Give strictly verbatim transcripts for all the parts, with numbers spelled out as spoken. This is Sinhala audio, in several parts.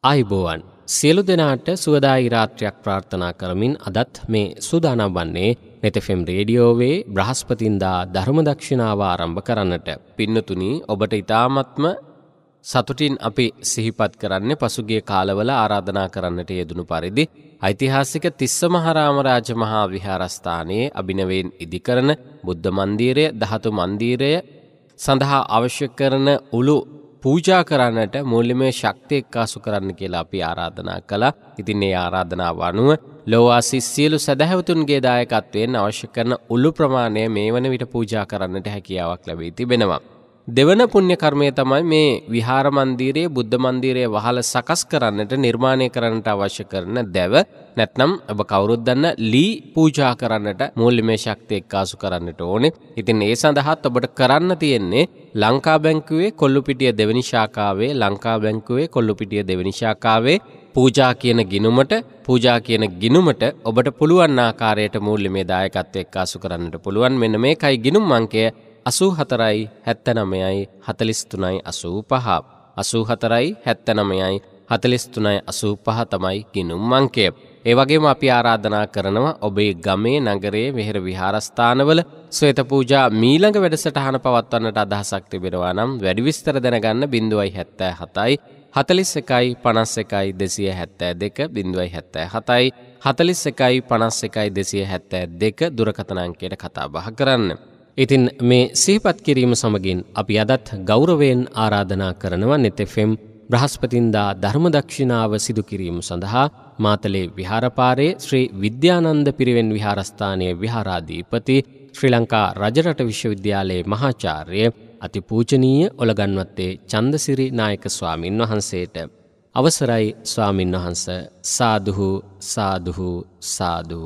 ආයුබෝවන් සියලු දෙනාට සුවදායි රාත්‍රියක් ප්‍රාර්ථනා කරමින් අදත් මේ සූදානම් වන්නේ නෙත් එෆ් එම් රේඩියෝවේ බ්‍රහස්පතින්දා ධර්ම දක්ෂිනාව ආරම්භ කරන්නට. පින්නතුනි, ඔබට ඊ타මත්ම සතුටින් අපි සිහිපත් කරන්නේ පසුගිය කාලවල ආරාධනා කරන්නට යෙදුණු පරිදි ඓතිහාසික තිස්ස මහරාම රාජ මහා විහාරස්ථානයේ අභිනවයෙන් ඉදිකරන බුද්ධ මන්දිරය, ධාතු මන්දිරය සඳහා අවශ්‍ය කරන උළු පූජා කරන්නට මූල්‍යමය ශක්තිය එක්කාසු කරන්න කියලා අපි ආරාධනා කළා. ඉතින් මේ ආරාධනාව අනුව ලෝවාසී සියලු සදහැවතුන්ගේ දායකත්වයෙන් අවශ්‍ය කරන උළු ප්‍රමාණය මේ වන විට පූජා කරන්නට හැකියාවක් ලැබී තිබෙනවා. දෙවන පුණ්‍ය කර්මය තමයි මේ විහාර මන්දිරයේ බුද්ධ මන්දිරයේ වහල සකස් කරන්නට නිර්මාණය කරන්නට අවශ්‍ය කරන දැව නැත්නම් ඔබ කවුරුත් දන්න ලී පූජා කරන්නට මූල්‍යමය ශක්තිය එක්කාසු කරන්නට ඕනේ. ඉතින් ඒ සඳහාත් ඔබට කරන්න තියෙන්නේ ලංකා බැංකුවේ කොල්ලුපිටිය දෙවෙනි ශාඛාවේ ලංකා බැංකුවේ කොල්ලුපිටිය දෙවෙනි ශාඛාවේ පූජා කියන ගිණුමට පූජා කියන ගිණුමට ඔබට පුළුවන් ආකාරයට මූල්‍යමය දායකත්වය එක්කාසු කරන්නට පුළුවන්. මෙන්න මේකයි ගිණුම් අංකය අසූ හතරයි හැත්තනමයයි හතළිස් තුනයි අසූ පහ. අසූ හතරයි හැත්තනමයයි හතළිස් තුනයි අසූ පහ තමයි ගිණුම් අංකය. ඒ වගේම අපි ආරාධනා කරනවා ඔබේ ගමේ නගරයේ මෙහෙර විහාරස්ථානවල ශ්වේත පූජා මීළඟ වැඩසටහන පවත්වන්නට අදහසක් තිබෙනවා නම් වැඩි විස්තර දැනගන්න බිංදුවයි හැත්තෑ හතයි හතළිස් එකයි පනස් එකයි දෙසිය හැත්තෑ දෙක බිංදුවයි හැත්තෑ හතයි හතළිස් එකයි පනස් එකයි දෙසිය හැත්තෑ දෙක දුරකථන අංකයට කතා බහ කරන්න. ඉතින් මේ සිහිපත් කිරීම සමගින් අපි අදත් ගෞරවයෙන් ආරාධනා කරනවා නෙත් එෆ් එම් බ්‍රහස්පතින්දා ධර්ම දක්ෂිනාව සිදු කිරීම සඳහා මාතලේ විහාරපාරේ ශ්‍රී විද්‍යානන්ද පිරිවෙන් විහාරස්ථානයේ විහාරාධිපති ශ්‍රී ලංකා රජරට විශ්වවිද්‍යාලයේ මහාචාර්ය අතිපූජනීය ඔලගන්වත්තේ චන්දසිරි නායක ස්වාමින් වහන්සේට අවසරයි ස්වාමින් වහන්ස. සාදුහු සාදුහු සාදු.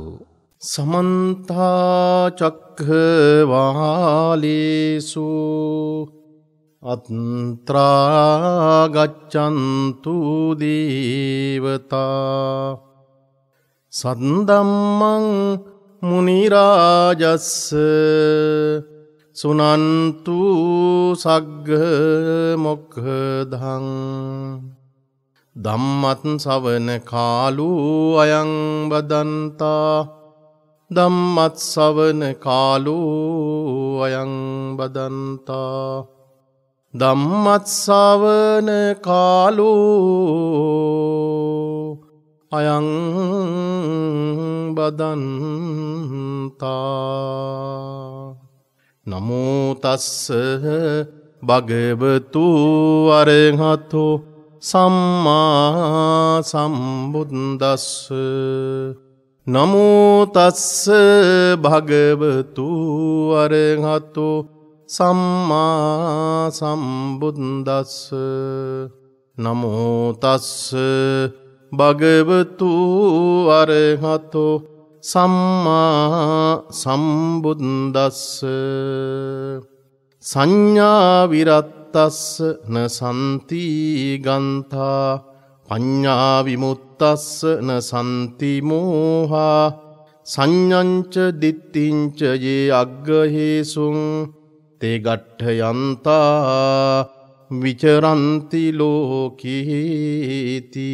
සමන්ත චක්ඛවාලේසු අත්‍රා ගච්ඡන්තු දේවතා සද්දම්මං මුනි රාජස්ස සුනන්තු සග්ග මොක්ඛදං ධම්මත් ශ්‍රවණ කාලෝ අයං බදන්තා ධම්මත් ශ්‍රවණ කාලෝ අයං බදන්තා ධම්මත් ශ්‍රවණ කාලෝ අයං බදන්තා. නමෝ තස්ස භගවතු අරහතෝ සම්මා සම්බුද්දස්ස. නමෝ තස්ස භගවතු අරහතෝ සම්මා සම්බුද්දස්ස. නමෝ තස්ස භගවතු අරහතෝ සම්මා සම්බුද්දස්ස. සංඥා විරත්තස්ස න සන්ති ගන්තා පඤ්ඤා විමුත්තස්ස න සන්ති මෝහා සංඤංච දිට්ඨිංච යේ අග්ගහේසුං තේ ගට්ඨයන්තා විචරಂತಿ ලෝකීති.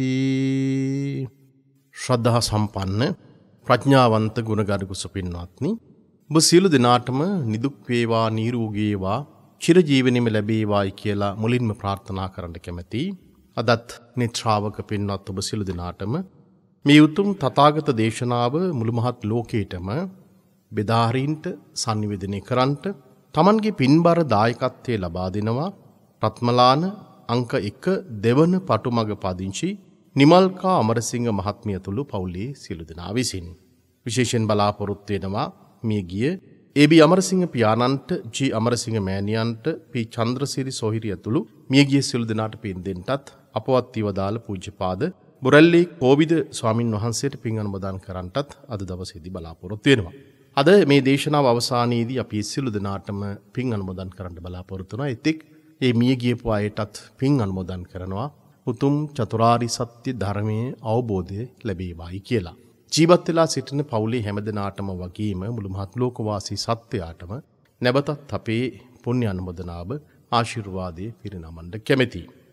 ශ්‍රද්ධා සම්පන්න ප්‍රඥාවන්ත ගුණගරුක සුපින්වත්නි, ඔබ සියලු දෙනාටම නිදුක් වේවා නිරෝගී වේවා චිරජීවනයේම ලැබේවායි කියලා මුලින්ම ප්‍රාර්ථනා කරන්න කැමැතියි. අදත් නිත්‍රාවක පින්වත් ඔබ සියලු දෙනාටම මේ උතුම් තථාගත දේශනාව මුළු මහත් ලෝකේටම බෙදාහරින්ට sannivedanaya කරන්ට තමන්ගේ පින්බර දායකත්වයේ ලබා දෙනවා රත්මලාන අංක එක දෙවන පටුමග පදිංචි නිමල්කා අමරසිංහ මහත්මිය ඇතුළු පවුලේ සියලු දෙනා විසින්. විශේෂයෙන් බලාපොරොත්තු වෙනවා මිය ගිය ඒ බී අමරසිංහ පියාණන්ට, ජී අමරසිංහ මෑණියන්ට, පී චන්ද්‍රසිරි සොහිරිය ඇතුළු මිය ගිය සියලු දෙනාට පින් දෙන්නටත් අපවත් වදාළ පූජ්‍යපාද බුරැල්ලේ කෝවිද ස්වාමින් වහන්සේට පින් අනුමෝදන් කරන්නටත් අද දවසේදී බලාපොරොත්තු වෙනවා. අද මේ දේශනාව අවසානයේදී අපි සියලු දෙනාටම පින් අනුමෝදන් කරන්න බලාපොරොත්තු වෙනවා. එතෙක් මේ මිය ගියපු අයටත් පින් අනුමෝදන් කරනවා. උතුම් චතුරාරි සත්‍ය ධර්මයේ අවබෝධය ලැබේවායි කියලා. ජීවත් වෙලා සිටින පවුලේ හැමදෙනාටම වගේම මුළු මහත් ලෝකවාසී සත්වයාටම නැවතත් අපේ පුණ්‍ය අනුමෝදනාව ආශිර්වාදයේ පිරිනමන්න කැමැතියි.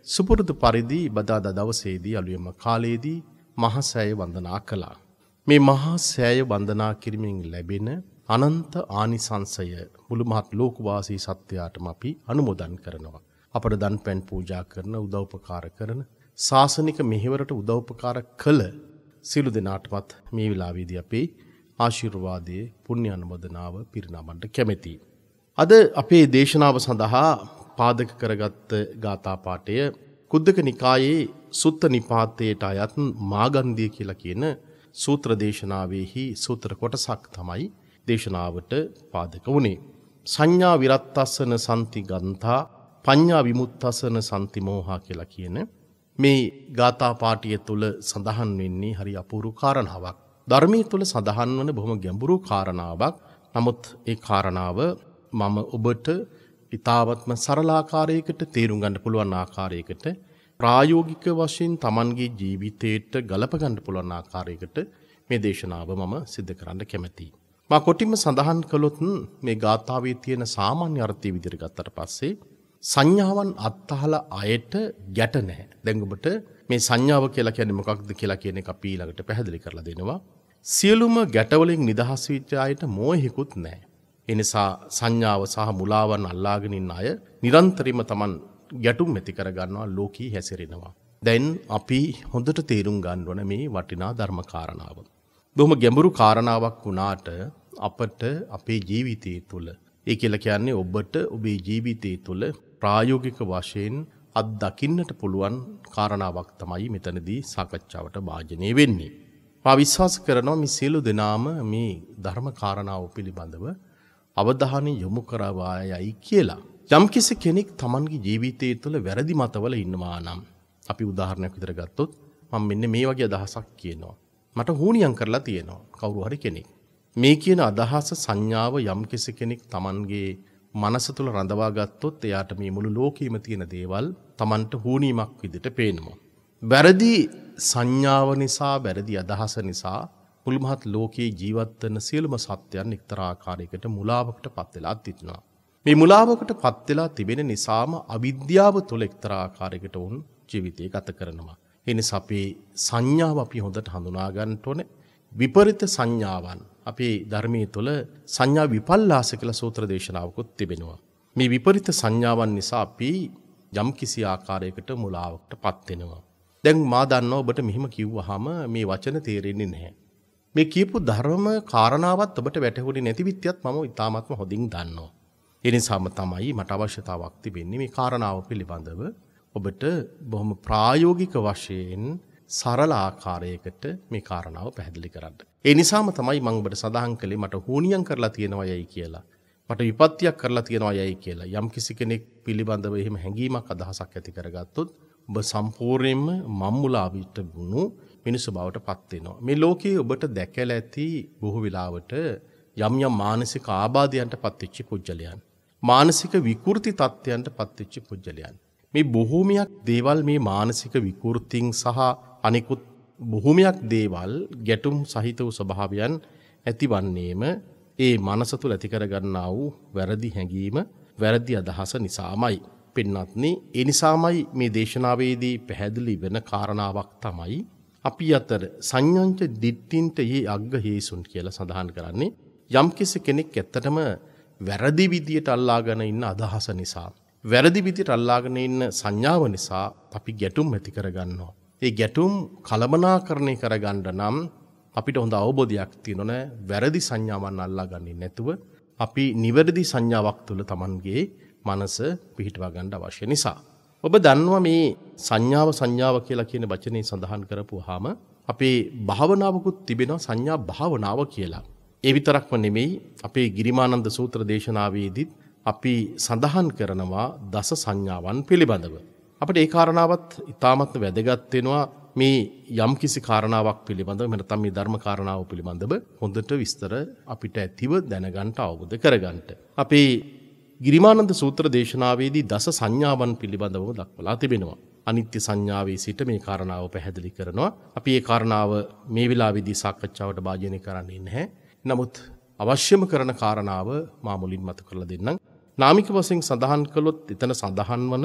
සුපුරුදු පරිදි බදාදා දවසේදී අලුයම කාලයේදී මහා සෑය වන්දනා කළා. මේ මහා සෑය වන්දනා කිරීමෙන් ලැබෙන අනන්ත ආනිසංසය මුළු මහත් ලෝකවාසී සත්වයාටම අපි අනුමෝදන් කරනවා. අපට දන් පැන් පූජා කරන උදව්පකාර කරන ශාසනික මෙහෙවරට උදව්පකාර කළ සියලු දෙනාටමත් මේ වෙලාවේදී අපේ ආශිර්වාදයේ පුණ්‍ය අනුමೋದනාව පිරිනමන්න කැමැතියි. අද අපේ දේශනාව සඳහා පාදක කරගත් ගාථා පාඨය කුද්දක නිකායේ සුත්ත නිපාතයට අයත් මාගන්ධිය කියලා කියන සූත්‍ර දේශනාවෙහි සූත්‍ර කොටසක් තමයි දේශනාවට පාදක වුණේ. සංඥා විරත්තස්සන සම්ති ගන්තා පඤ්ඤා විමුක්තස්සන සම්ති මෝහා කියලා කියන මේ ගාථා පාඨය තුල සඳහන් වෙන්නේ හරි අපූර්ව කාරණාවක්. ධර්මයේ තුල සඳහන් වන බොහොම ගැඹුරු කාරණාවක්. නමුත් ඒ කාරණාව මම ඔබට ඉතාමත්ම සරල ආකාරයකට තේරුම් ගන්න පුළුවන් ආකාරයකට ප්‍රායෝගික වශයෙන් Tamanගේ ජීවිතයට ගලප ගන්න පුළුවන් ආකාරයකට මේ දේශනාව මම සිදු කරන්න කැමැතියි. මා කොටිම සඳහන් කළොත් මේ ගාථාවේ තියෙන සාමාන්‍ය අර්ථය විදිහට ගත්තට පස්සේ සංඥාවන් අත්හල අයට ගැට නැහැ. දැන් ඔබට මේ සංඥාව කියලා කියන්නේ මොකක්ද කියලා කියන එක අපි ඊළඟට පැහැදිලි කරලා දෙනවා. සියලුම ගැටවලින් නිදහස් වෙච්ච අයට මෝහෙකුත් නැහැ. ඒ නිසා සංඥාව සහ මුලාවන් අල්ලාගෙන ඉන්න අය නිරන්තරයෙන්ම Taman ගැටුම් ඇති කර ගන්නවා, ලෝකී හැසිරෙනවා. දැන් අපි හොඳට තේරුම් ගන්න ඕන මේ වටිනා ධර්ම කාරණාව. බොහොම ගැඹුරු කාරණාවක් වුණාට අපට අපේ ජීවිතය තුළ ඒ කියලා කියන්නේ ඔබට ඔබේ ජීවිතය තුළ ප්‍රායෝගික වශයෙන් අත්දකින්නට පුළුවන් කාරණාවක් තමයි මෙතනදී සාකච්ඡාවට භාජනය වෙන්නේ. මා විශ්වාස කරනවා මේ සියලු දෙනාම මේ ධර්ම කාරණාව පිළිබඳව අවධානය යොමු කරවායයි කියලා. යම්කිසි කෙනෙක් Tamanගේ ජීවිතය තුළ වැරදි මතවල ඉන්නවා නම් අපි උදාහරණයක් විතර ගත්තොත් මම මෙන්න මේ වගේ අදහසක් කියනවා. මට හුනියම් කරලා තියෙනවා කවුරු හරි කෙනෙක්. මේ කියන අදහස සංඥාව යම්කිසි කෙනෙක් Tamanගේ මනස තුළ රඳවා ගත්තොත් එයාට මේ මුළු ලෝකෙම තියෙන දේවල් Tamanට හුනීමක් විදිහට පේනවා. වැරදි සංඥාව නිසා, වැරදි අදහස නිසා මුළු මහත් ලෝකයේ ජීවත් වෙන සියලුම සත්‍යයන් එක්තරා ආකාරයකට මුලාවකට පත් වෙලා තිබෙනවා. මේ මුලාවකට පත් වෙලා තිබෙන නිසාම අවිද්‍යාව තුළ එක්තරා ආකාරයකට වුන් ජීවිතය ගත කරනවා. ඒ නිසා අපේ සංඥාව අපි හොඳට හඳුනා ගන්න ඕනේ. විපරිත සංඥාවන් අපේ ධර්මයේ තුළ සංඥා විපල්ලාස කියලා සූත්‍ර දේශනාවකුත් තිබෙනවා. මේ විපරිත සංඥාවන් නිසා අපි යම් කිසි ආකාරයකට මුලාවකට පත් වෙනවා. දැන් මා දන්නවා ඔබට මෙහිම කිව්වහම මේ වචන තේරෙන්නේ නැහැ. මේ කියපු ධර්ම කාරණාවත් ඔබට වැටහුනේ නැති විත්‍යත් මම ඉතාමත්ම හොඳින් දන්නවා. ඒ නිසාම තමයි මට අවශ්‍යතාවක් තිබෙන්නේ මේ කාරණාව පිළිබඳව ඔබට බොහොම ප්‍රායෝගික වශයෙන් සරල ආකාරයකට මේ කාරණාව පැහැදිලි කරන්න. ඒ නිසාම තමයි මම ඔබට සඳහන් කළේ මට හුනියම් කරලා තියෙනවා යයි කියලා. මට විපත්තියක් කරලා තියෙනවා යයි කියලා. යම් කිසි කෙනෙක් පිළිබඳව එහෙම හැඟීමක් අදහසක් ඇති කරගත්තොත් ඔබ සම්පූර්ණයෙන්ම මම්මුලාවිට වුණු මිනිසු බවට පත් වෙනවා. මේ ලෝකයේ ඔබට දැකලා ඇති බොහෝ වෙලාවට යම් යම් මානසික ආබාධයන්ට පත්වෙච්ච පුජ්‍යලයන්. මානසික විකෘති තත්ත්වයන්ට පත්වෙච්ච පුජ්‍යලයන්. මේ බොහෝමයක් දේවල් මේ මානසික විකෘතින් සහ අනිකුත් බොහෝමයක් දේවල් ගැටුම් සහිත වූ ස්වභාවයන් ඇතිවන්නේම ඒ මනස තුළ ඇති කරගන්නා වූ වැරදි හැඟීම, වැරදි අදහස නිසාමයි. පින්වත්නි, ඒ නිසාමයි මේ දේශනාවේදී පැහැදිලි වෙන කාරණාවක් තමයි අපි අතර සංඥාංච දිට්ඨින්ට යේ අග්ග හේසුන් කියලා සඳහන් කරන්නේ. යම්කිසි කෙනෙක් ඇත්තටම වැරදි විදියට අල්ලාගෙන ඉන්න අදහස නිසා, වැරදි විදියට අල්ලාගෙන ඉන්න සංඥාව නිසා අපි ගැටුම් ඇති කරගන්නවා. ඒ ගැටුම් කලමනාකරණය කරගන්න නම් අපිට හොඳ අවබෝධයක් තියෙනවා. වැරදි සංඥාවන් අල්ලාගන්නේ නැතුව අපි නිවැරදි සංඥාවක් තුළ Tamanගේ මනස පිහිටවා ගන්න අවශ්‍ය නිසා. ඔබ දන්නවා මේ සංඥාව සංඥාව කියලා කියන වචනේ සඳහන් කරපුවාම අපේ භාවනාවකුත් තිබෙනවා සංඥා භාවනාව කියලා. ඒ විතරක්ම නෙමෙයි අපේ ගිරිමානන්ද සූත්‍ර දේශනාවේදීත් අපි සඳහන් කරනවා දස සංඥාවන් පිළිබඳව. අපිට ඒ කාරණාවත් ඉතාමත් වැදගත් වෙනවා මේ යම්කිසි කාරණාවක් පිළිබඳව මෙන්න තමයි ධර්ම කාරණාව පිළිබඳව හොඳට විස්තර අපිට ඇතිව දැනගන්න අවබෝධ කරගන්න. අපේ ගිරිමානන්ද සූත්‍ර දේශනාවේදී දස සංඥාවන් පිළිබඳව දක්වලා තිබෙනවා. අනිත්‍ය සංඥාවේ සිට මේ කාරණාව පැහැදිලි කරනවා. අපි මේ කාරණාව මේ වෙලාවේදී සාකච්ඡාවට භාජනය කරන්නේ නැහැ. නමුත් අවශ්‍යම කරන කාරණාව මා මුලින් මතක් කරලා දෙන්නම්. නාමික වශයෙන් සඳහන් කළොත් එතන සඳහන් වන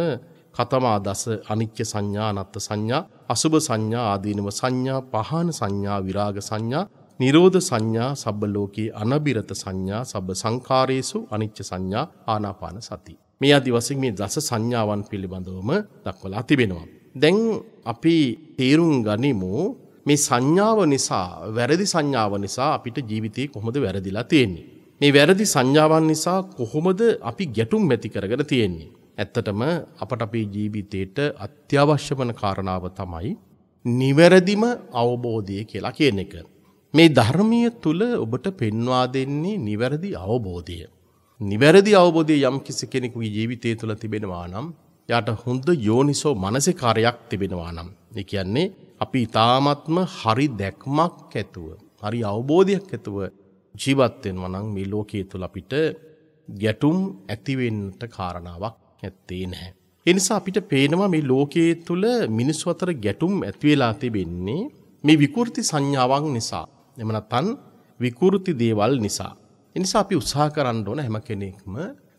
කතමා දස අනිච්ච සංඥා අනත්ත් සංඥා අසුභ සංඥා ආදීනව සංඥා පහන සංඥා විරාග සංඥා නිරෝධ සංඥා සබ්බ ලෝකේ අනබිරත සංඥා සබ්බ සංඛාරේසු අනිච්ච සංඥා ආනාපාන සති. මේ ආදි වශයෙන් මේ දස සංඥාවන් පිළිබඳවම දක්වලා තිබෙනවා. දැන් අපි තේරුම් ගනිමු මේ සංඥාව නිසා වැරදි සංඥාව නිසා අපිට ජීවිතේ කොහොමද වැරදිලා තියෙන්නේ. මේ වැරදි සංඥාවන් නිසා කොහොමද අපි ගැටුම් ඇති කරගෙන තියෙන්නේ. ඇත්තටම අපට අපේ ජීවිතේට අත්‍යවශ්‍ය වන කාරණාව තමයි නිවැරදිම අවබෝධය කියලා කියන එක. මේ ධර්මීය තුල ඔබට පෙන්වා දෙන්නේ නිවැරදි අවබෝධය. නිවැරදි අවබෝධය යම් කිසි කෙනෙකුගේ ජීවිතය තුළ තිබෙනවා නම් යාට හොඳ යෝනිසෝ මනසිකාරයක් තිබෙනවා නම් ඒ කියන්නේ අපි ඊ타ත්ම හරි දැක්මක් ඇතුව හරි අවබෝධයක් ඇතුව ජීවත් වෙනවා නම් මේ ලෝකයේ තුල අපිට ගැටුම් ඇති වෙන්නට කාරණාවක් නැත්තේ නැහැ. ඒ නිසා අපිට පේනවා මේ ලෝකයේ තුල මිනිස්සු අතර ගැටුම් ඇති වෙලා තිබෙන්නේ මේ විකෘති සංඥාවන් නිසා. එහෙම නැත්නම් විකෘති දේවල් නිසා. ඒ නිසා අපි උත්සාහ කරන්න ඕන හැම කෙනෙක්ම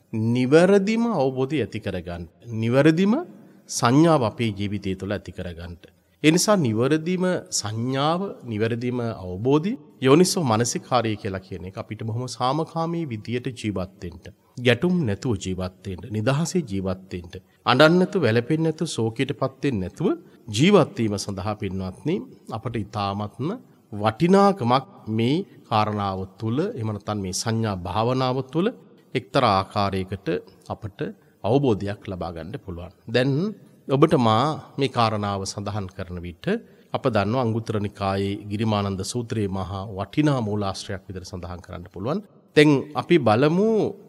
නිවැරදිම අවබෝධය ඇති කරගන්න. නිවැරදිම සංඥාව අපේ ජීවිතය තුළ ඇති කරගන්න. ඒ නිසා නිවැරදිම සංඥාව, නිවැරදිම අවබෝධය, යෝනිසෝ මනසිකාරය කියලා කියන එක අපිට බොහොම සාමකාමී විදියට ජීවත් වෙන්න. ගැටුම් නැතුව ජීවත් වෙන්න, නිදහසේ ජීවත් වෙන්න. අඬන්න නැතුව, වැළපෙන්න නැතුව, ශෝකයටපත් වෙන්න නැතුව ජීවත් වීම සඳහා පින්වත්නි අපට ඊ타ත්ම වටිනාකමක් මේ කාරණාව තුළ එහෙම නැත්නම් මේ සංඥා භාවනාව තුළ එක්තරා ආකාරයකට අපට අවබෝධයක් ලබා ගන්න පුළුවන්. දැන් ඔබට මා මේ කාරණාව සඳහන් කරන විට අප දන්නවා අංගුත්තර නිකායේ ගිරිමානන්ද සූත්‍රයේ මහා වටිනා මූලාශ්‍රයක් විදිහට සඳහන් කරන්න පුළුවන්. දැන් අපි බලමු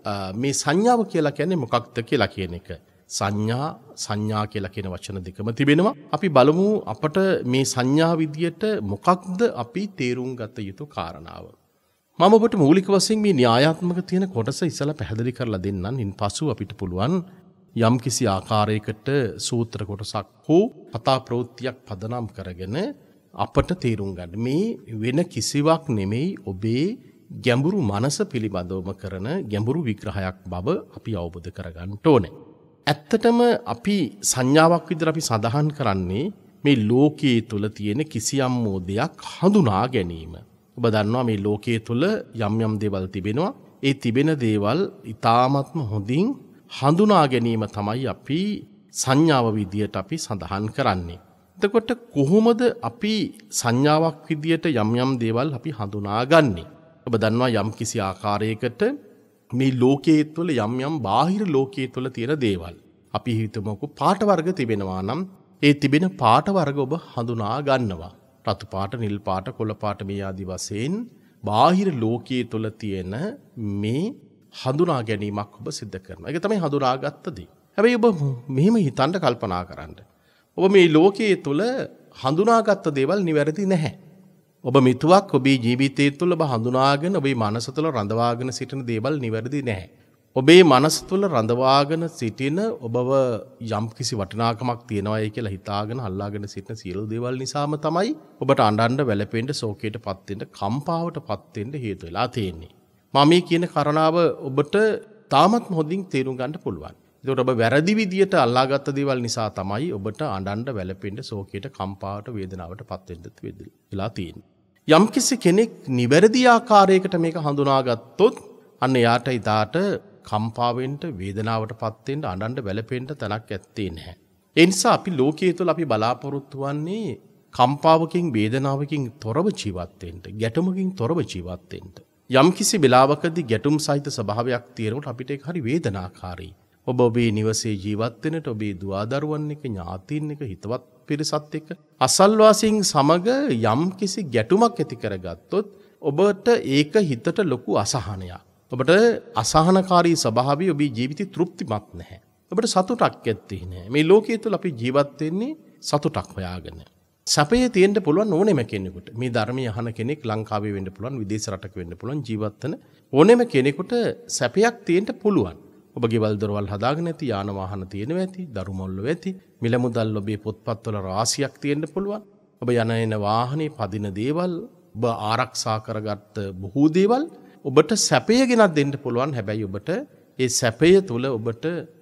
මේ සංඥාව කියලා කියන්නේ මොකක්ද කියලා කියන එක. සංඥා සංඥා කියලා කියන වචන දෙකම තිබෙනවා. අපි බලමු අපට මේ සංඥා විදියට මොකක්ද අපි තේරුම් ගත යුතු කාරණාව. මම ඔබට මූලික වශයෙන් මේ න්‍යායාත්මක තියෙන කොටස ඉස්සලා පැහැදිලි කරලා දෙන්නම්. ඉන්පසු අපිට පුළුවන් යම් කිසි ආකාරයකට සූත්‍ර කොටසක් හෝ කතා ප්‍රවෘත්තියක් පදනම් කරගෙන අපට තේරුම් ගන්න. මේ වෙන කිසිවක් නෙමෙයි ඔබේ ගැඹුරු මනස පිළිබඳවම කරන ගැඹුරු විග්‍රහයක් බව අපි අවබෝධ කරගන්න ඕනේ. ඇත්තටම අපි සංඥාවක් විදිහට අපි සඳහන් කරන්නේ මේ ලෝකයේ තුල තියෙන කිසියම් දෙයක් හඳුනා ගැනීම. ඔබ දන්නවා මේ ලෝකයේ තුල යම් යම් දේවල් තිබෙනවා. ඒ තිබෙන දේවල් ඊ타ත්ම හොඳින් හඳුනා ගැනීම තමයි අපි සංඥාව විදියට අපි සඳහන් කරන්නේ. එතකොට කොහොමද අපි සංඥාවක් විදියට යම් යම් දේවල් අපි හඳුනාගන්නේ? ඔබ දන්නවා යම් කිසි ආකාරයකට මේ ලෝකයේ තුල යම් යම් බාහිර ලෝකයේ තුල තියෙන දේවල්. අපි හිතමුකෝ පාට වර්ග තිබෙනවා නම් ඒ තිබෙන පාට වර්ග ඔබ හඳුනා ගන්නවා. රතු පාට, නිල් පාට, කොළ පාට මේ ආදි වශයෙන් බාහිර ලෝකයේ තුල තියෙන මේ හඳුනා ගැනීමක් ඔබ සිද්ධ කරනවා. ඒක තමයි හඳුනාගත්ත දේ. හැබැයි ඔබ මෙහෙම හිතන්න කල්පනා කරන්න. ඔබ මේ ලෝකයේ තුල හඳුනාගත්ත දේවල් නිවැරදි නැහැ. ඔබ මිතුවක් ඔබේ ජීවිතය තුළ ඔබ හඳුනාගෙන ඔබේ මනස තුළ රඳවාගෙන සිටින දේවල් නිවැරදි නැහැ. ඔබේ මනස තුළ රඳවාගෙන සිටින ඔබව යම් කිසි වටිනාකමක් තියනවායි කියලා හිතාගෙන අල්ලාගෙන සිටින සියලු දේවල් නිසාම තමයි ඔබට අඬන්න, වැළපෙන්න, ශෝකයටපත් වෙන්න, කම්පාවටපත් වෙන්න හේතු වෙලා තියෙන්නේ. මම මේ කියන කරණාව ඔබට තාමත් හොඳින් තේරුම් ගන්න පුළුවන්. ඒකට ඔබ වැරදි විදියට අල්ලාගත්ත දේවල් නිසා තමයි ඔබට අඬන්න, වැළපෙන්න, ශෝකයට, කම්පාවට, වේදනාවටපත් වෙන්න වෙලා තියෙන්නේ. යම් කිසි කෙනෙක් නිවැරදි ආකාරයකට මේක හඳුනාගත්තොත් අන්න එයාට ඉදාට කම්පාවෙන්න, වේදනාවටපත් වෙන්න, අඬන්න, වැළපෙන්න තැනක් ඇත්තේ නැහැ. ඒ නිසා අපි ලෝකයේ තුල අපි බලාපොරොත්තු වෙන්නේ කම්පාවකින්, වේදනාවකින් තොරව ජීවත් වෙන්න, ගැටුමකින් තොරව ජීවත් වෙන්න. යම් කිසි වෙලාවකදී ගැටුම් සහිත ස්වභාවයක් තියෙනකොට අපිට ඒක හරි වේදනාකාරී. ඔබ ඔබේ නිවසේ ජීවත් වෙනට ඔබේ දුවා දරුවන් එක්ක, ඥාතීන් එක්ක, හිතවත් පිරිසත් එක්ක අසල්වාසීන් සමග යම් කිසි ගැටුමක් ඇති කරගත්තොත් ඔබට ඒක හිතට ලොකු අසහනයක්. ඔබට අසහනකාරී ස්වභාවය ඔබේ ජීවිතේ තෘප්තිමත් නැහැ. ඔබට සතුටක් ඇත්තේ නැහැ. මේ ලෝකයේ තුල අපි ජීවත් වෙන්නේ සතුටක් හොයාගෙන. සැපේ තියෙන්න පුළුවන් ඕනෙම කෙනෙකුට. මේ ධර්මය අහන කෙනෙක් ලංකාවේ වෙන්න පුළුවන්, විදේශ රටක වෙන්න පුළුවන්, ජීවත් වෙන ඕනෙම කෙනෙකුට සැපයක් තියෙන්න පුළුවන්. ඔබ ගෙවල් දොරවල් හදාගෙන ඇති, යාන වාහන තියෙනවා ඇති, දරු මොල්ලෝ ඇති, මිල මුදල් ඔබේ පොත්පත්වල රාශියක් තියෙන්න පුළුවන්. ඔබ යන එන වාහනේ පදින දේවල්, ඔබ ආරක්ෂා කරගත්ත බොහෝ දේවල් ඔබට සැපය ගෙනත් දෙන්න පුළුවන්. හැබැයි ඔබට ඒ සැපය තුල ඔබට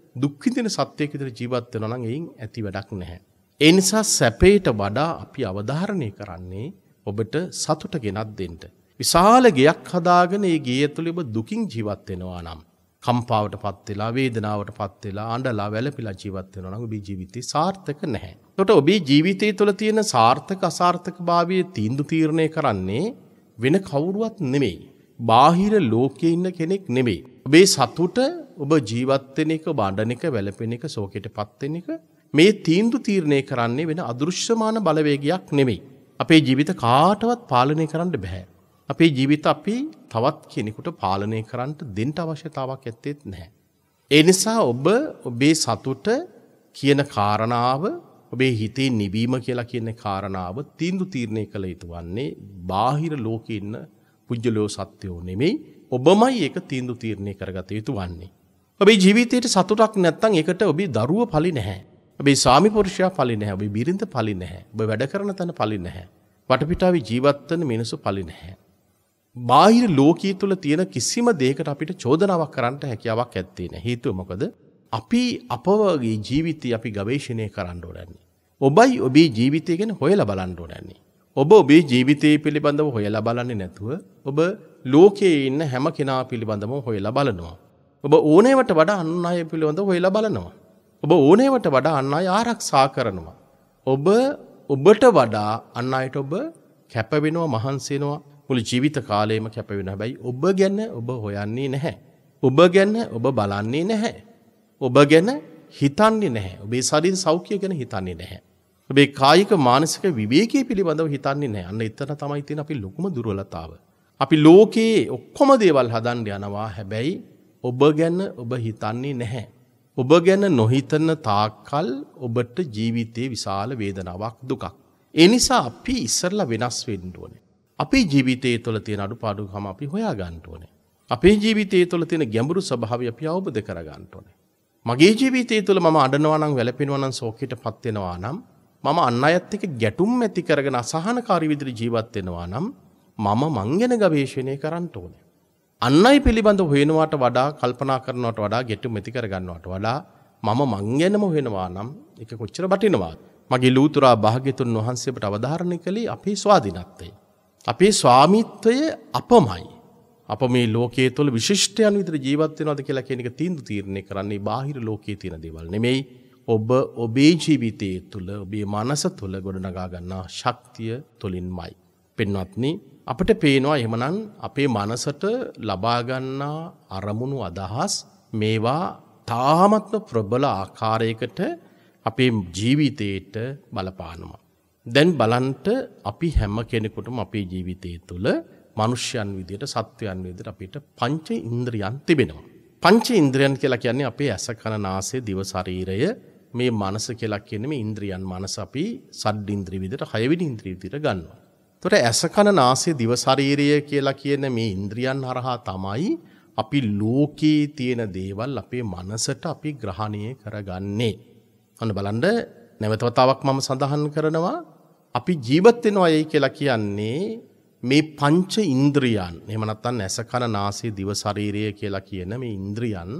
දුක් විඳින සත්‍යයක විතර ජීවත් වෙනවා නම් එයින් ඇති වැඩක් නැහැ. ඒ නිසා සැපයට වඩා අපි අවධාරණය කරන්නේ ඔබට සතුට ගෙනත් දෙන්න. විශාල ගෙයක් හදාගෙන ඒ ගේ ඇතුළේ ඔබ දුකින් ජීවත් වෙනවා නම්, කම්පාවටපත් වෙලා, වේදනාවටපත් වෙලා, අඬලා වැළපිලා ජීවත් වෙනවා නම් ඔබේ ජීවිතේ සාර්ථක නැහැ. එතකොට ඔබේ ජීවිතය තුළ තියෙන සාර්ථක අසාර්ථකභාවයේ තීන්දුව තීරණය කරන්නේ වෙන කවුරුවත් නෙමෙයි. බාහිර ලෝකයේ ඉන්න කෙනෙක් නෙමෙයි. ඔබේ සතුට, ඔබ ජීවත් වෙන එක, ඔබ අඬන එක, වැළපෙන එක, ශෝකයටපත් වෙන එක මේ තීන්දුව තීරණය කරන්නේ වෙන අදෘශ්‍යමාන බලවේගයක් නෙමෙයි. අපේ ජීවිත කාටවත් පාලනය කරන්න බෑ. අපේ ජීවිත අපි තවත් කෙනෙකුට පාලනය කරන්න දෙන්න අවශ්‍යතාවක් ඇත්තෙත් නැහැ. ඒ නිසා ඔබ ඔබේ සතුට කියන කාරණාව, ඔබේ හිතේ නිවීම කියලා කියන කාරණාව තීන්දුව තීරණය කළ යුතු වන්නේ බාහිර ලෝකේ ඉන්න පුජ්‍යලෝ සත්‍යෝ නෙමෙයි. ඔබමයි ඒක තීන්දුව තීරණය කරගත යුතු වන්නේ. ඔබේ ජීවිතේට සතුටක් නැත්නම් ඒකට ඔබේ දරුව පලි නැහැ. ඔබේ ස්වාමි පුරුෂයා පලි නැහැ. ඔබේ බිරිඳ පලි නැහැ. ඔබ වැඩ කරන තැන පලි නැහැ. වටපිටාවේ ජීවත් වෙන මිනිස්සු පලි නැහැ. බාහිර ලෝකයේ තුල තියෙන කිසිම දෙයකට අපිට චෝදනාවක් කරන්න හැකියාවක් ඇත්තේ නැහැ. හේතුව මොකද? අපි අපවගේ ජීවිතය අපි ගවේෂණය කරන්න ඕනන්නේ. ඔබයි ඔබේ ජීවිතය ගැන හොයලා බලන්න ඕනන්නේ. ඔබ ඔබේ ජීවිතය පිළිබඳව හොයලා බලන්නේ නැතුව ඔබ ලෝකයේ ඉන්න හැම කෙනා පිළිබඳව හොයලා බලනවා. ඔබ ඕනෑවට වඩා අන් අය පිළිබඳව හොයලා බලනවා. ඔබ ඕනෑවට වඩා අන් අය ආරක්ෂා කරනවා. ඔබ ඔබට වඩා අන් අයට ඔබ කැප වෙනවා, මහන්සි වෙනවා. මුළු ජීවිත කාලයම කැප වෙනවා. හැබැයි ඔබ ගැන ඔබ හොයන්නේ නැහැ. ඔබ ගැන ඔබ බලන්නේ නැහැ. ඔබ ගැන හිතන්නේ නැහැ. ඔබේ ශරීර සෞඛ්‍යය ගැන හිතන්නේ නැහැ. ඔබේ කායික මානසික විවේකයේ පිළිබඳව හිතන්නේ නැහැ. අන්න එතන තමයි තියෙන අපි ලොකුම දුර්වලතාව. අපි ලෝකේ ඔක්කොම දේවල් හදන්න යනවා. හැබැයි ඔබ ගැන ඔබ හිතන්නේ නැහැ. ඔබ ගැන නොහිතන තාක්කල් ඔබට ජීවිතේ විශාල වේදනාවක්, දුකක්. ඒ නිසා අපි ඉස්සරලා වෙනස් වෙන්න ඕනේ. අපේ ජීවිතයේ තුළ තියෙන අඩුපාඩුකම් අපි හොයා ගන්න ඕනේ. අපේ ජීවිතයේ තුළ තියෙන ගැඹුරු ස්වභාවය අපි අවබෝධ කර ගන්න ඕනේ. මගේ ජීවිතය තුළ මම අඬනවා නම්, වැළපෙනවා නම්, ශෝකයටපත් වෙනවා නම්, මම අන් අයත් එක්ක ගැටුම් ඇති කරගෙන අසහනකාරී විදිහට ජීවත් වෙනවා නම් මම මං ගැන ගවේෂණය කරන්න ඕනේ. අන් අය පිළිබඳව හොයනවට වඩා, කල්පනා කරනවට වඩා, ගැටුම් ඇති කර ගන්නවට වඩා මම මං ගැනම හොයනවා නම් ඒක කොච්චර වටිනවද? මගේ ලූතුරා භාග්‍යතුන් වහන්සේට අවධාරණය කළේ අපේ ස්වාධීනත්වය. අපේ ස්වාමිත්වය අපමයි. අප මේ ලෝකයේ තුළ විශිෂ්ටයන් විදිහට ජීවත් වෙනවද කියලා කියන එක තීන්දුව තීරණය කරන්නේ බාහිර ලෝකයේ තියෙන දේවල් නෙමෙයි. ඔබ ඔබේ ජීවිතයේ තුළ, ඔබේ මනස තුළ ගොඩනගා ගන්නා ශක්තිය තුළින්මයි. පින්වත්නි, අපිට පේනවා එහෙමනම් අපේ මනසට ලබා ගන්නා අරමුණු, අදහස් මේවා තාමත්ම ප්‍රබල ආකාරයකට අපේ ජීවිතයට බලපානවා. දැන් බලන්ට අපි හැම කෙනෙකුටම අපේ ජීවිතය තුළ මනුෂ්‍යයන් විදියට, සත්වයන් විදියට අපිට පංච ඉන්ද්‍රියන් තිබෙනවා. පංච ඉන්ද්‍රියන් කියලා කියන්නේ අපේ ඇස, කන, නාසය, දිව, ශරීරය, මේ මනස කියලා කියන්නේ මේ ඉන්ද්‍රියන්. මනස අපි සඩ් ඉන්ද්‍රිය විදියට, හයවෙනි ඉන්ද්‍රිය විදියට ගන්නවා. ඒතර ඇස, කන, නාසය, දිව, ශරීරය කියලා කියන මේ ඉන්ද්‍රියන් හරහා තමයි අපි ලෝකයේ තියෙන දේවල් අපේ මනසට අපි ග්‍රහණය කරගන්නේ. අන්න බලන්න, නැවත වතාවක් මම සඳහන් කරනවා, අපි ජීවත් වෙනවායි කියලා කියන්නේ මේ පංච ඉන්ද්‍රියන්. එහෙම නැත්නම් ඇස, කන, නාසය, දිව, ශරීරය කියලා කියන මේ ඉන්ද්‍රියන්